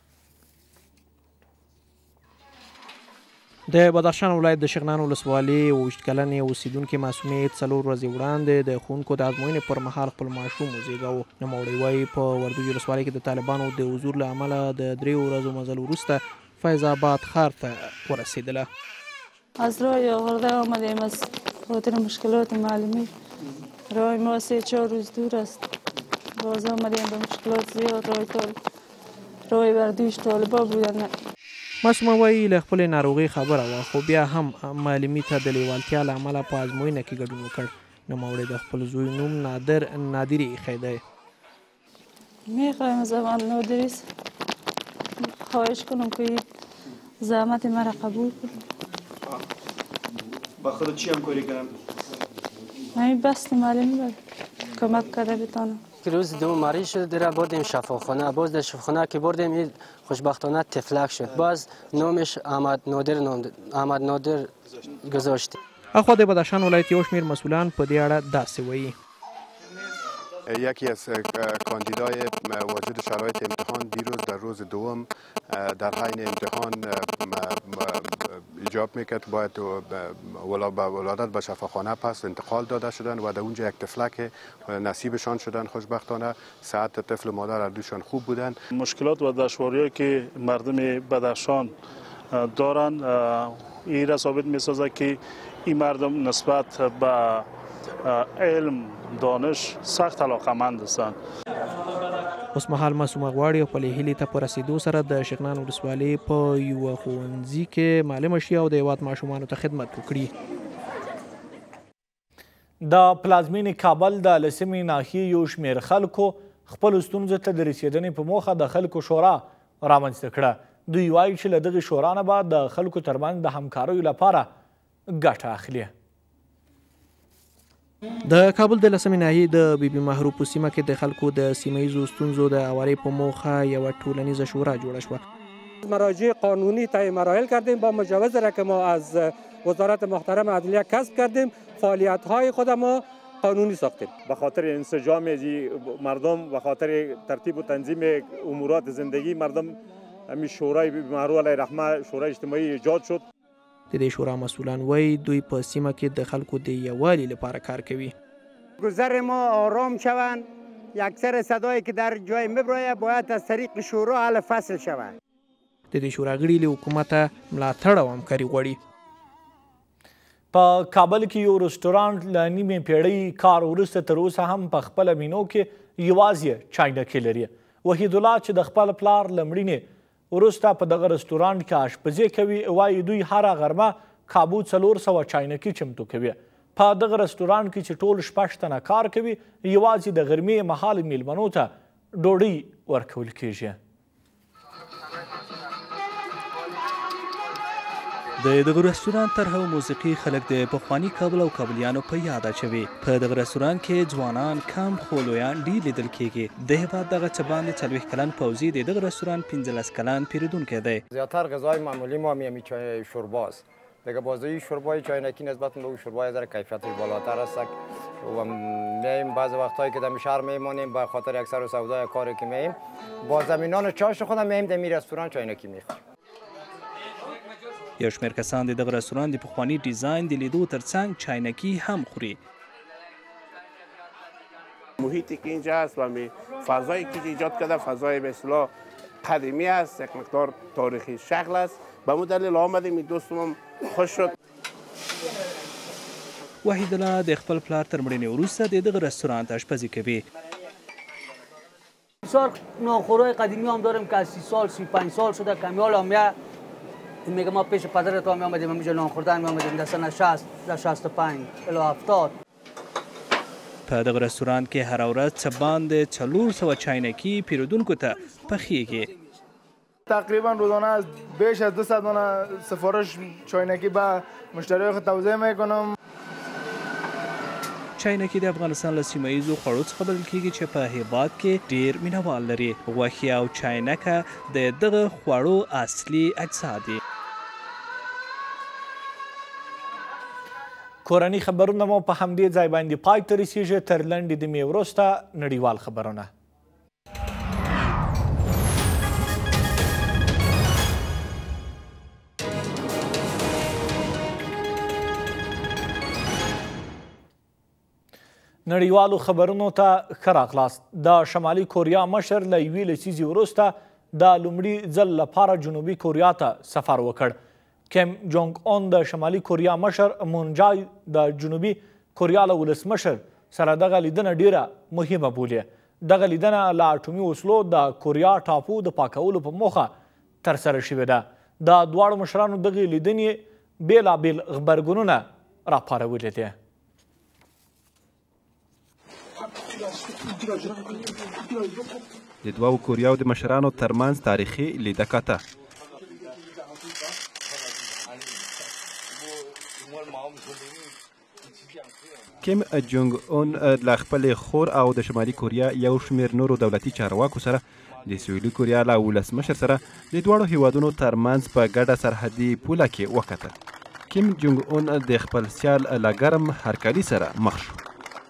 د بدخشان ولایت د شیخنان ولسوالۍ 20 کلنې اوسیدونکې معصومې 4 ورځې وړاندې د ښوونکو د ازموینې پر مهال خپل ماشوم وزېږاوه. نوموړی وایي په وردوج ولسوالۍ کې د طالبانو د حضور له امله د 3 ورځو مزل وروسته فیض آباد ښار ته ورسېدله. از راه آورده آمدیم از خاطر مشکلات معلمی. راه ما 3-4 روز دور است. باز آمدیم به مشکلات زیاد. راه وردوج طالبا بودن. معصومه وایي له خپلې ناروغۍ خبره وه خو بیا هم معلمي ته د لیوالتیا له امله په ازموینه کې ګډون وکړ. نوموړی د خپل زوی نوم نادر ایښی دی. میخوایم از آقای نادریس خواهش کنم که زحمت مرا قبول کنم. با خود چی همکاری کنم؟ همین بست معلمی باید کمک کرده بتانم. روز دوم مریض شد دیره بردیم شفاخانه. باز در شفاخانه که بردیم این خوشبختانه تفلک شد. باز نامش احمد نادر گذاشت. اخوا د بدخشان ولایت یو شمېر مسئولان په دې اړه داسې وایي. یکی از کاندیدای واجد شرایط امتحان دیروز در روز دوم در حین امتحان ایجاب میکرد باید ولادت به شفاخانه پس انتقال داده شدن و در اونجا یک تفلک نصیبشان شدن. خوشبختانه صحت طفل مادر هر دوشان خوب بودن. مشکلات و دشواری‌هایی که مردم بدخشان دارن این را ثابت می‌سازد که این مردم نسبت به علم دانش سخت علاقه‌مند هستند. اوس مهال معصومه غواړي خپلې هیلې ته په رسېدو سره د شغنان ولسوالۍ په یوه ښوونځي کې معلمه شي او د هېواد ماشومانو ته خدمت وکړي. د پلازمینې کابل د لسمې ناحیې یو شمېر خلکو خپلو ستونزو ته د رسېدنې په موخه د خلکو شورا رامنځته کړه. دوی وایي چې له دغې شورا نه به د خلکو ترمنځ د همکاریو لپاره ګټه اخلي. د کابل د لسمې ناحیې د بیبي محرو په سیمه کې د خلکو د سیمه ییزو ستونزو د هواري په موخه یوه ټولنیزه شورا جوړه شوه. مراجع قانونی طی مراحل کردیم. با مجوز را که ما از وزارت محترم عدلیه کسب کردیم فعالیت‌های خود ما قانونی ساختیم. به خاطر انسجام مردم و خاطر ترتیب و تنظیم امورات زندگی مردم همین شورای بیبی محرو علیه رحمه شورای اجتماعی ایجاد شد. د دې شورا مسئولان وایي دوی په سیمه کې د خلکو د یووالي لپاره کار کوي. گذر ما آرام شوند. اکثر صدایی که در جای میبراید باید از طریق شورا حل فصل شود. د دې شورا غړي له حکومته ملاتړ او همکاري غواړي. په کابل کې یو رستورانټ له نیمې پیړۍ کار وروسته تر اوسه هم په خپله مینو کې یوازې چاینکې لري. وحیدالله چې د خپل پلار له مړینې وروسته په دغه رستورانټ کې آشپزي کوي وایي دوی هره غرمه کابو 400 چاینکي چمتو کوي. په دغه رستورانټ کې چې ټول 6 تنه کار کوي یوازې د غرمې مهال میلمنو ته ډوډۍ ورکول کیږي. د دغه رستورانت طرحه او موسیقي خلک د پخواني کابل او کابلیانو په یاد اچوي. په دغه رستورانت کې ځوانان کم خو لویان ډېر لیدل کیږي. د هېواد دغه څه باندې 40 کلن پوځي د دغه رستورانت 15 کلن پیرودونکی دی. زیاتر غذای معمولی ما همین شورباست. دیگه بازی شوربای چاینکی نسبت به شوربای ذره کیفیتش بالاتر است و میایم بعضی وقتایی که در شهر میمونیم به خاطر اکثر سودای کاری که میایم با زمینان چاش خودم میایم در می رستوران چاینکی میخوریم. یو شمېر کسان د دغه رستوران د پخواني ډیزاین د لیدو ترڅنګ چاینکي هم خوري. محیطی که اینجا است و فضایی که ایجاد کرده فضای به اصطلاح قدیمی است، یک مقدار تاریخی شکل است. به مو دلیل آمدیم دوستم خوش شد. وحیدالله د خپل پلار تر مړینې وروسته د دغه رستورانت آشپزي کوي. بسیار ناخورای قدیمی هم داریم که از 30 سال 35 سال شده کمیال هم میگه ما پیش پدر تو می آمدیم همینجا نان خوردن می آمدیم در سن 60 در 65 الی 70. په دغه رستورانت کې هر ورځ څه باندې 400 چاینکي پیرودونکو ته پخیږي. تقریبا روزانه از بیش از 200 دانه سفارش چاینکی به مشتریان خود توزیع میکنم. چاینکي د افغانستان له سیمه ییزو خوړو څخه بلل کیږي چې په هېواد کې ډېر مینوال لري. غوښې او چاینکه د دغه خوړو اصلي اجزا دي. کورني خبرونه مو په همدې ځای باندې پای ته رسیږي. تر لنډې دمې وروسته نړیوال خبرونه. نړیوالو خبرونو ته ښه راغلاست. د شمالي کوریا مشر له یوې لسیزې وروسته د لومړي ځل لپاره جنوبي کوریا ته سفر وکړ. کیم جونګ اون د شمالي کوریا مشر مون جای د جنوبي کوریا له ولسمشر سره دغه لیدنه ډیره مهمه بولي. دغه لیدنه له اټومي وسلو د کوریا ټاپو د پاکولو په موخه ترسره شوې ده. د دواړو مشرانو دغې لیدنې بېلابېل غبرګونونه راپارولي دي. د دوو کوریاو د مشرانو ترمنځ تاریخي لیده کاته. کیم جونګ اون له خپلې خور او د شمالي کوریا یو شمېر نورو دولتي چارواکو سره د سویلي کوریا له ولسمشر سره د دواړو هیوادونو ترمنځ په ګډه سرحدي پوله کې وکتل. کیم جونګ اون د خپل سیال له ګرم هرکلي سره مخ شو.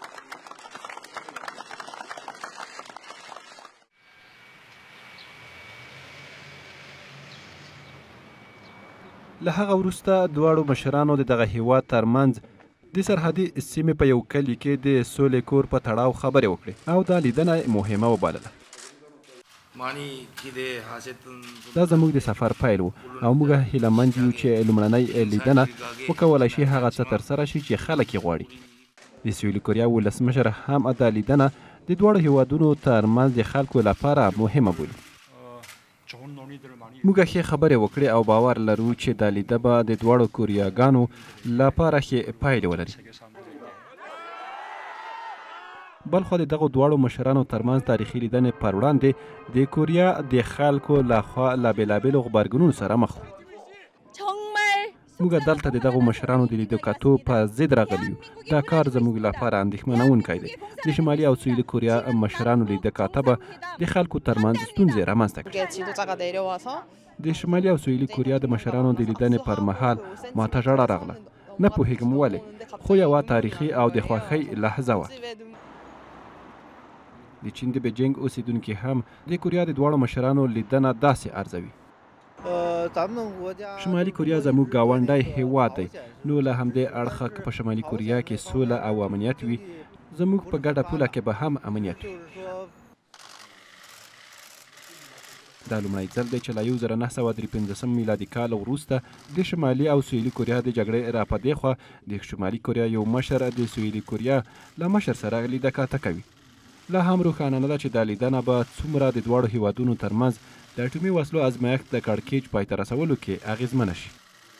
له هغه وروسته دواړو مشرانو د دغه هیواد ترمنځ د سرحدي سیمې په یو کلي کې د سولې کور په تړاو خبرې وکړې او دا لیدنه مهمه وبلله. دا زموږ د سفر پیل و او موږ هیلهمند یو چې لومړنۍ لیدنه وکولی شي هغه څه ترسره شي چې خلک یې غواړي. د سویلي کوریا ولسمشر هم دا لیدنه د دواړو هیوادونو ترمنځ د خلکو لپاره مهمه بولي. موږ ښې خبرې وکړې او باور لرو چې دا لیده به د دواړو کوریاګانو لپاره ښې پایلې ولري. بلخوا د دغو دواړو مشرانو ترمنځ تاریخي لیدنې پر وړاندې د کوریا د خلکو لخوا له بېلابېلو غبرګونونو سره مخ وو. موږ دلته د دغو مشرانو د لیدو کتو په ضد راغلي یو. دا کار زموږ لپاره اندېښمنونکی دی. د شمالي او سویلي کوریا مشرانو لیده کاته به د خلکو ترمنځ ستونزې رامنځته کړي. د شمالي او سویلي کوریا د مشرانو د لیدنې پر مهال ماته ژړه راغله. نه پوهېږم ولې، خو یوه تاریخي او د خوښۍ لحظه وه. د چین د بیجینګ اوسیدونکي هم د کوریا د دواړو مشرانو لیدنه داسې ارزوي. شمالي کوریا زموږ ګاونډی هیواد دی، نو له همدې اړخه که په شمالي کوریا کې سوله او امنیت وي، زموږ په ګډه پوله کې به هم امنیت وي. دا لومړی ځل دی چې له 1953 میلادي کال وروسته د شمالي او سویلي کوریا د جګړې راپدې خوا د شمالي کوریا یو مشر د سویلي کوریا له مشر سره لیده کاته کوي. لا هم روښانه نه ده چې دا لیدنه به څومره د دواړو هیوادونو ترمنځ د اټومي وسلو ازمایښت د کړکېچ پای ته رسولو کې اغېزمنه شي.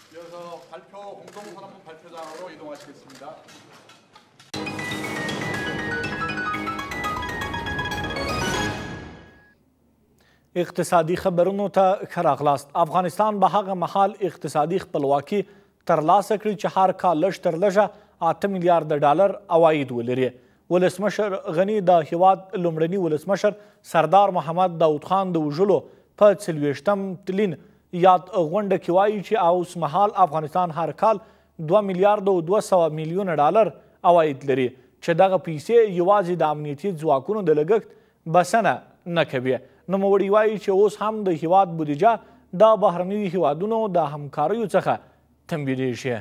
اقتصادي خبرونو ته ښه راغلاست. افغانستان به هغه مهال اقتصادي خپلواکي ترلاسه کړي چې هر کال لږ تر لږه 8 میلیارده ډالر عواید ولري. ولسمشر غني د هیواد لومړني ولسمشر سردار محمد داود خان د وژلو په 40م تلین یاد غونډه کې وایي چې اوس مهال افغانستان هر کال 2 میلیارده و 200 میلیونه ډالر عواید لري چې دغه پیسې یوازې د امنیتي ځواکونو د لګښت بسنه نه کوي. نوموړي وایي چې اوس هم د هیواد بودیجه د بهرنیو هیوادونو د همکاریو څخه تمویلیږي.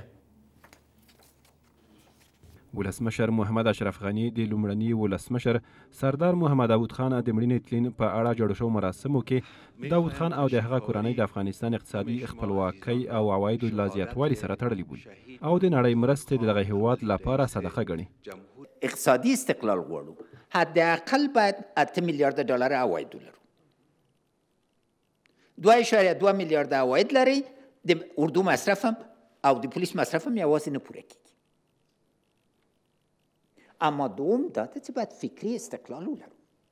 ولسمشر محمد اشرف غني د لومړني ولسمشر سردار محمد داود خان د مړینې تلین په اړه جوړ شوو مراسمو کې داود خان او د هغه کورنۍ د افغانستان اقتصادي خپلواکۍ او عوایدو له زیاتوالي سره تړلي بولي او د نړۍ مرستې د دغه هیواد لپاره صدقه ګڼي. اقتصادي استقلال غواړو، حداقل باید 8 میلیارده ډالر عواید ولرو. 2.2 میلیارده عواید لري، د اردو مصرف هم او د پولیس مصرف هم یوازې نه پوره کیږي. اما دوم دا ته چې باید فکري استقلال ولرو.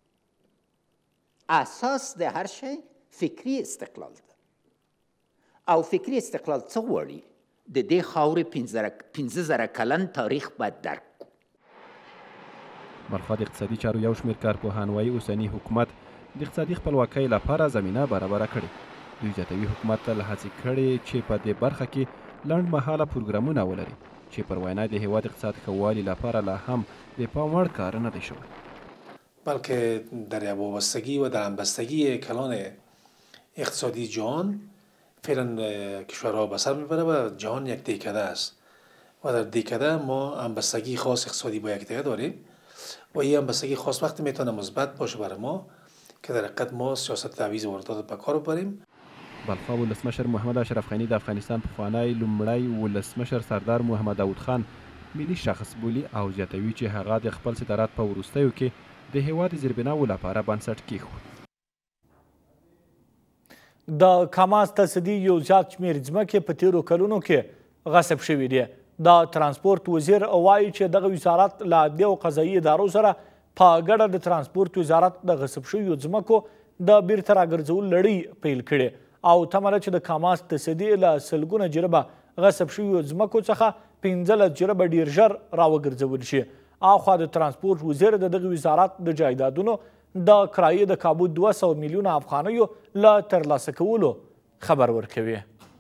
اساس د هر شی فکري استقلال ده او فکري استقلال څه غواړي؟ د دې خاورې 15,000 کلن تاریخ باید درک کړو. برخوا د اقتصادي چارو یو شمېر کارپوهان وایي اوسني حکومت د اقتصادي خپلواکۍ لپاره زمینه برابره کړې. دوی زیاتوي حکومت تل هڅې کړې چې په دې برخه کې لنډ مهاله پروګرامونه ولري چې پر وینا د هیواد اقتصاد ښه والي لپاره لا هم د پام وړ کار نه دی شوی، بلکه در وابستگی و در همبستگی کلان اقتصادی جهان فعلا کشورها به سر میبره و جهان یک دهکده است و در دهکده ما همبستگی خاص اقتصادی با یک دهکده داریم و این همبستگی خاص وقتی میتونه مثبت باشه برای ما که در حقیقت ما سیاست تعویض واردات به کار ببریم. بلخوا ولسمشر محمد اشرف غني د افغانستان پخوانی لومړی ولسمشر سردار محمد داود خان ملي شخص بولي او زیاتوي چې هغه د خپل صدارت په وروستیو کې د هیواد زیربناو لپاره بنسټ کیښود. د کاماز تصدي یو زیات شمېر ځمکې په تېرو کلونو کې غصب شوي دي. د ترانسپورت وزیر وایي چې دغه وزارت له عدلیه او قضایي ادارو سره په ګډه د ترانسپورت وزارت د غصب شویو ځمکو د بیرته راګرځولو لړۍ پیل کړې او تمه ده چې د کاماز تصدي له سلګونه جربه غصب شویو ځمکو څخه 15 جربه ډیر ژر راوګرځول شي. اخوا د ترانسپورت وزیر د دغه وزارت د جایدادونو د کرایې د کابو 200 میلیونه افغانیو له ترلاسه کولو خبر ورکوي.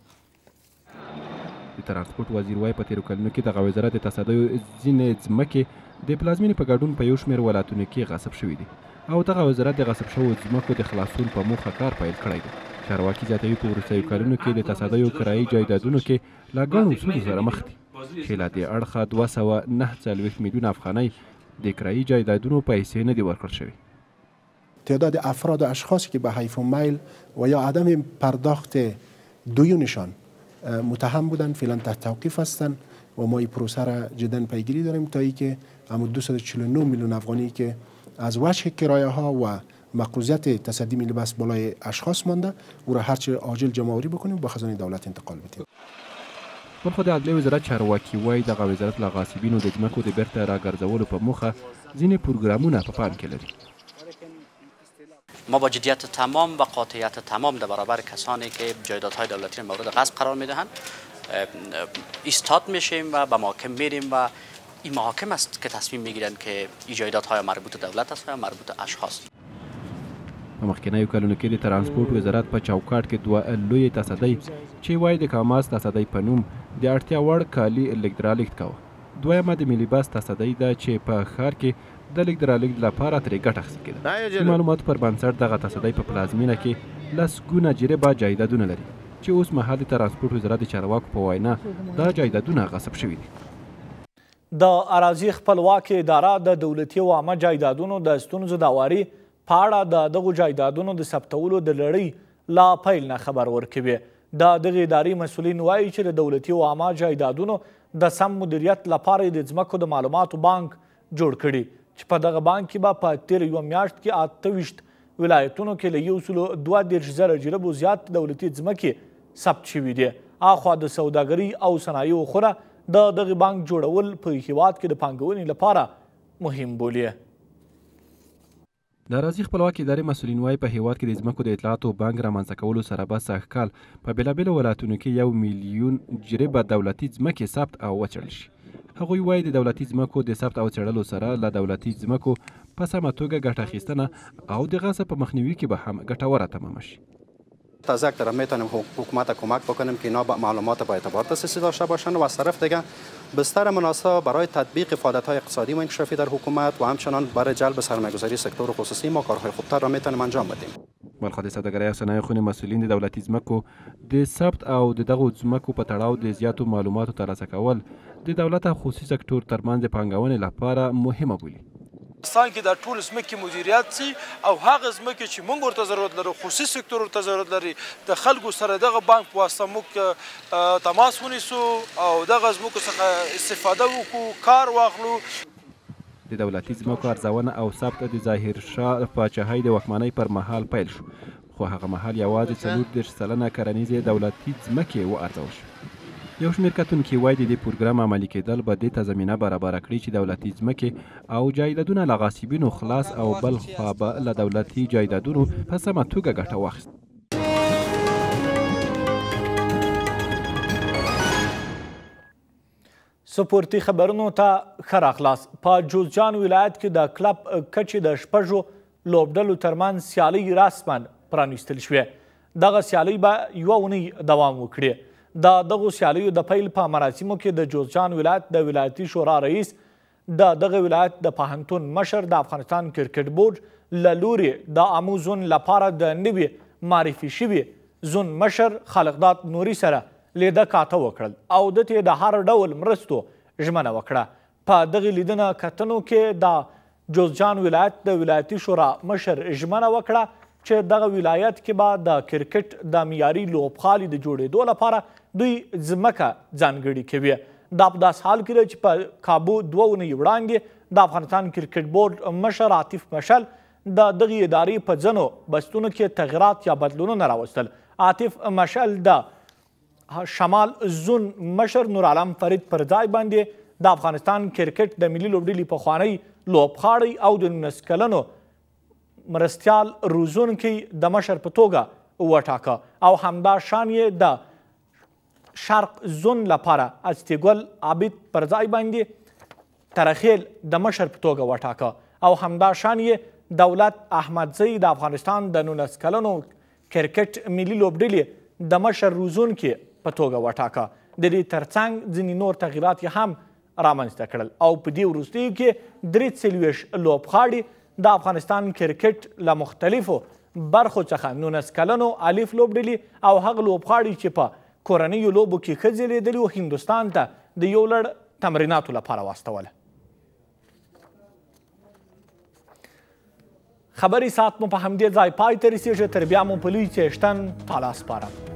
د ترانسپورت وزیر وایي په تېرو کلونو کې دغه وزارت د تصدیو ځینې ځمکې د پلازمینې په ګډون په یو شمېر ولایتونو کې غصب شوي دي او دغه وزارت د غصب شویو ځمکو د خلاصون په موخه کار پیل کړی دی. چارواکي زیاتوي په وروستیو کلونو کې د تصدیو کرایي جایدادونو کې له ګڼو ستونزو سره مخ دي چې له دې اړخه 249 میلیون افغانۍ د کرایي جایدادونو پیسې نه دي ورکړل شوي. تعداد افراد و اشخاصی که به حیف و میل و یا عدم پرداخت دیونشان متهم بودن فعلا تحت توقیف هستند و ما این پروسه را جدا پیگیری داریم تا اینکه اما 249 میلیون افغانی که از وجه کرایه ها و مقروضیت تصدی ملی بس بالای اشخاص مانده او را هرچه عاجل جمع‌آوری بکنیم با خزانه دولت انتقال بدیم. بل خو د عدلیې وزارت چارواکي وایي دغه وزارت له غاصبینو د ځمکو د بیرته راګرځولو په موخه ځینې پروګرامونه په پام کې لري. ما با جدیت تمام و قاطعیت تمام در برابر کسانی که جایدادهای دولتی مورد غصب قرار میدهند ایستاد میشیم و به محاکم میریم و این محاکم است که تصمیم میگیرند که این جایدادهای مربوط دولت است و مربوط اشخاص. په مخکینیو کلونو کې د ترانسپورت وزارت په چوکاټ کې دوه لوی تصدۍ چې وایي د کاماز تصدۍ په نوم د اړتیا وړ کالي لیږد کاوه. دویمه د ملي بس تصدۍ ده چې په ښار کې د لیږد لپاره ترې ګټه اخیستل کېده. د معلوماتو پر بنسټ دغه تصدۍ په پلازمینه کې لسګونه جریبه جایدادونه لري چې اوس مهال د ترانسپورت وزارت د چارواکو په وینا دا جایدادونه غصب شوي دي. د اراضي خپلواکې اداره د دولتي او عامه جایدادونو د ستونزو د هواري په اړه د دغو جایدادونو د ثبتولو د لړۍ لا پیل نه خبر ورکوي. د دغې ادارې مسؤلین وایي چې د دولتي او عامه جایدادونو د سم مدیریت لپاره د ځمکو د معلوماتو بانک جوړ کړي چې په دغه بانک کې به په تېره یوه میاشت کې 28 ولایتونو کې له 132,000 جریبو زیات دولتي ځمکې ثبت شوي دي. اخوا د سوداګرۍ او صنایعو خوره د دغه بانک جوړول په هیواد کې د پانګونې لپاره مهم بولي. د اراضي خپلواکې ادارې مسؤلین وایي په هیواد کې د ځمکو د اطلاعاتو بانک رامنځته کولو سره به سږ کال په بېلابېلو ولایتونو کې 1 میلیون جریبه دولتي ځمکې ثبت او وڅېړل شي. هغوی وایي د دولتي ځمکو د ثبت او څېړلو سره له دولتي ځمکو په سمه توګه ګټه اخیستنه او د غصب په مخنیوي کې به هم ګټوره تمامه شي. از یک طرف میتونیم حکومت کمک بکنیم که اینا معلومات با اعتبار دسترسی داشته باشند و از طرف دیگه بستر مناسب برای تطبیق فعالیت‌های اقتصادی و انکشافی در حکومت و همچنان برای جلب سرمایه‌گذاری سکتور خصوصی ما کارهای خوبتر را میتونیم انجام بدیم. بلخو د سوداګرۍ او صنایعو خونې مسؤلین د دولتي ځمکو د ثبت او د دغو ځمکو په تړاو د زیاتو معلوماتو ترلاسه کول د دولت او خصوصي سکتور ترمنځ د پانګونې لپاره مهمه بولي. افغانستان کې د ټول ځمکې مدیریت سي او هغه ځمکې چې موږ ورته ضرورت لرو خصوصي سکتور ورته ضرورت لري د خلکو سره دغه بانک په واسطه موږ تماس ونیسو او دغه ځمکو څخه استفاده وکړو کار واخلو. د دولتي ځمکو ارزونه او ثبت د ظاهر شاه پاچاهۍ د واکمنۍ پر مهال پیل شو خو هغه مهال یوازې 40 سلنه کرنیزې دولتي ځمکې وارزول شوې. یو شمېر کتونکي وایي د دې پروګرام عملي کېدل به دې ته زمینه برابره کړي چې دولتي ځمکې او جایدادونه له غاصبینو خلاص او بل خوا به له دولتي جایدادونو په سمه توګه ګټه واخیست. سپورتي خبرونو ته ښه راغلاست. په جوزجان ولایت کې د کلب کچې د شپږو لوبډلو ترمنځ سیالۍ رسما پرانیستل شوې. دغه سیالۍ به یوه اونۍ دوام وکړي. د دغو سیالیو د پیل په مراسمو کې د جوزجان ولایت د ولایتي شورا رئیس د دغه ولایت د پوهنتون مشر د افغانستان کرکټ بورډ له لورې د عامو زون لپاره د نوي معرفي شوي زون مشر خالقداد نوري سره لیده کاته وکړل او د ته د هر ډول مرستو ژمنه وکړه. په دغه لیدنه کتنو کې د جوزجان ولایت د ولایتي شورا مشر ژمنه وکړه چې دغه ولایت کې به د کرکټ د معیاري لوبغالي د جوړېدو لپاره دوی ځمکه ځانګړې کوي. دا په داسې حال کې ده چې په کابو 2 اونۍ وړاندې د افغانستان کرکټ بورډ مشر عاطف مشل د دغې ادارې په ځینو بستونو کې تغیرات یا بدلونونه راوستل عاطف مشل د شمال زون مشر نور عالم فرید پر ځای باندې د افغانستان کرکټ د ملي لوبډلې پخوانی لوبغاړی او د 19 کلنو مرستیال روزونکی د مشر په توګه وټاکه او همدا شان یې د شرق زون لپاره استیګل عابد پر ځای باندې ترخیل د مشر په توګه وټاکه او همدا شان یې دولت احمدزی د افغانستان د 19 کلنو کرکټ ملي لوبډلې د مشر روزونکي په توګه وټاکه. د دې ترڅنګ ځینې نور تغییرات یې هم رامنځته کړل او په دې وروستیو کې 43 لوبغاړي د افغانستان کرکټ له مختلفو برخو څخه 19 کلنو الف لوبډلې او هغه لوبغاړي چې په کورنیو لوبو کې ښه ځلیدلي و هندوستان ته د یو لړ تمریناتو لپاره واستوله. خبري ساعت مو په همدې ځای پای ته رسېږي. تر بیا مو په لوی څښتن تعالی سپارم.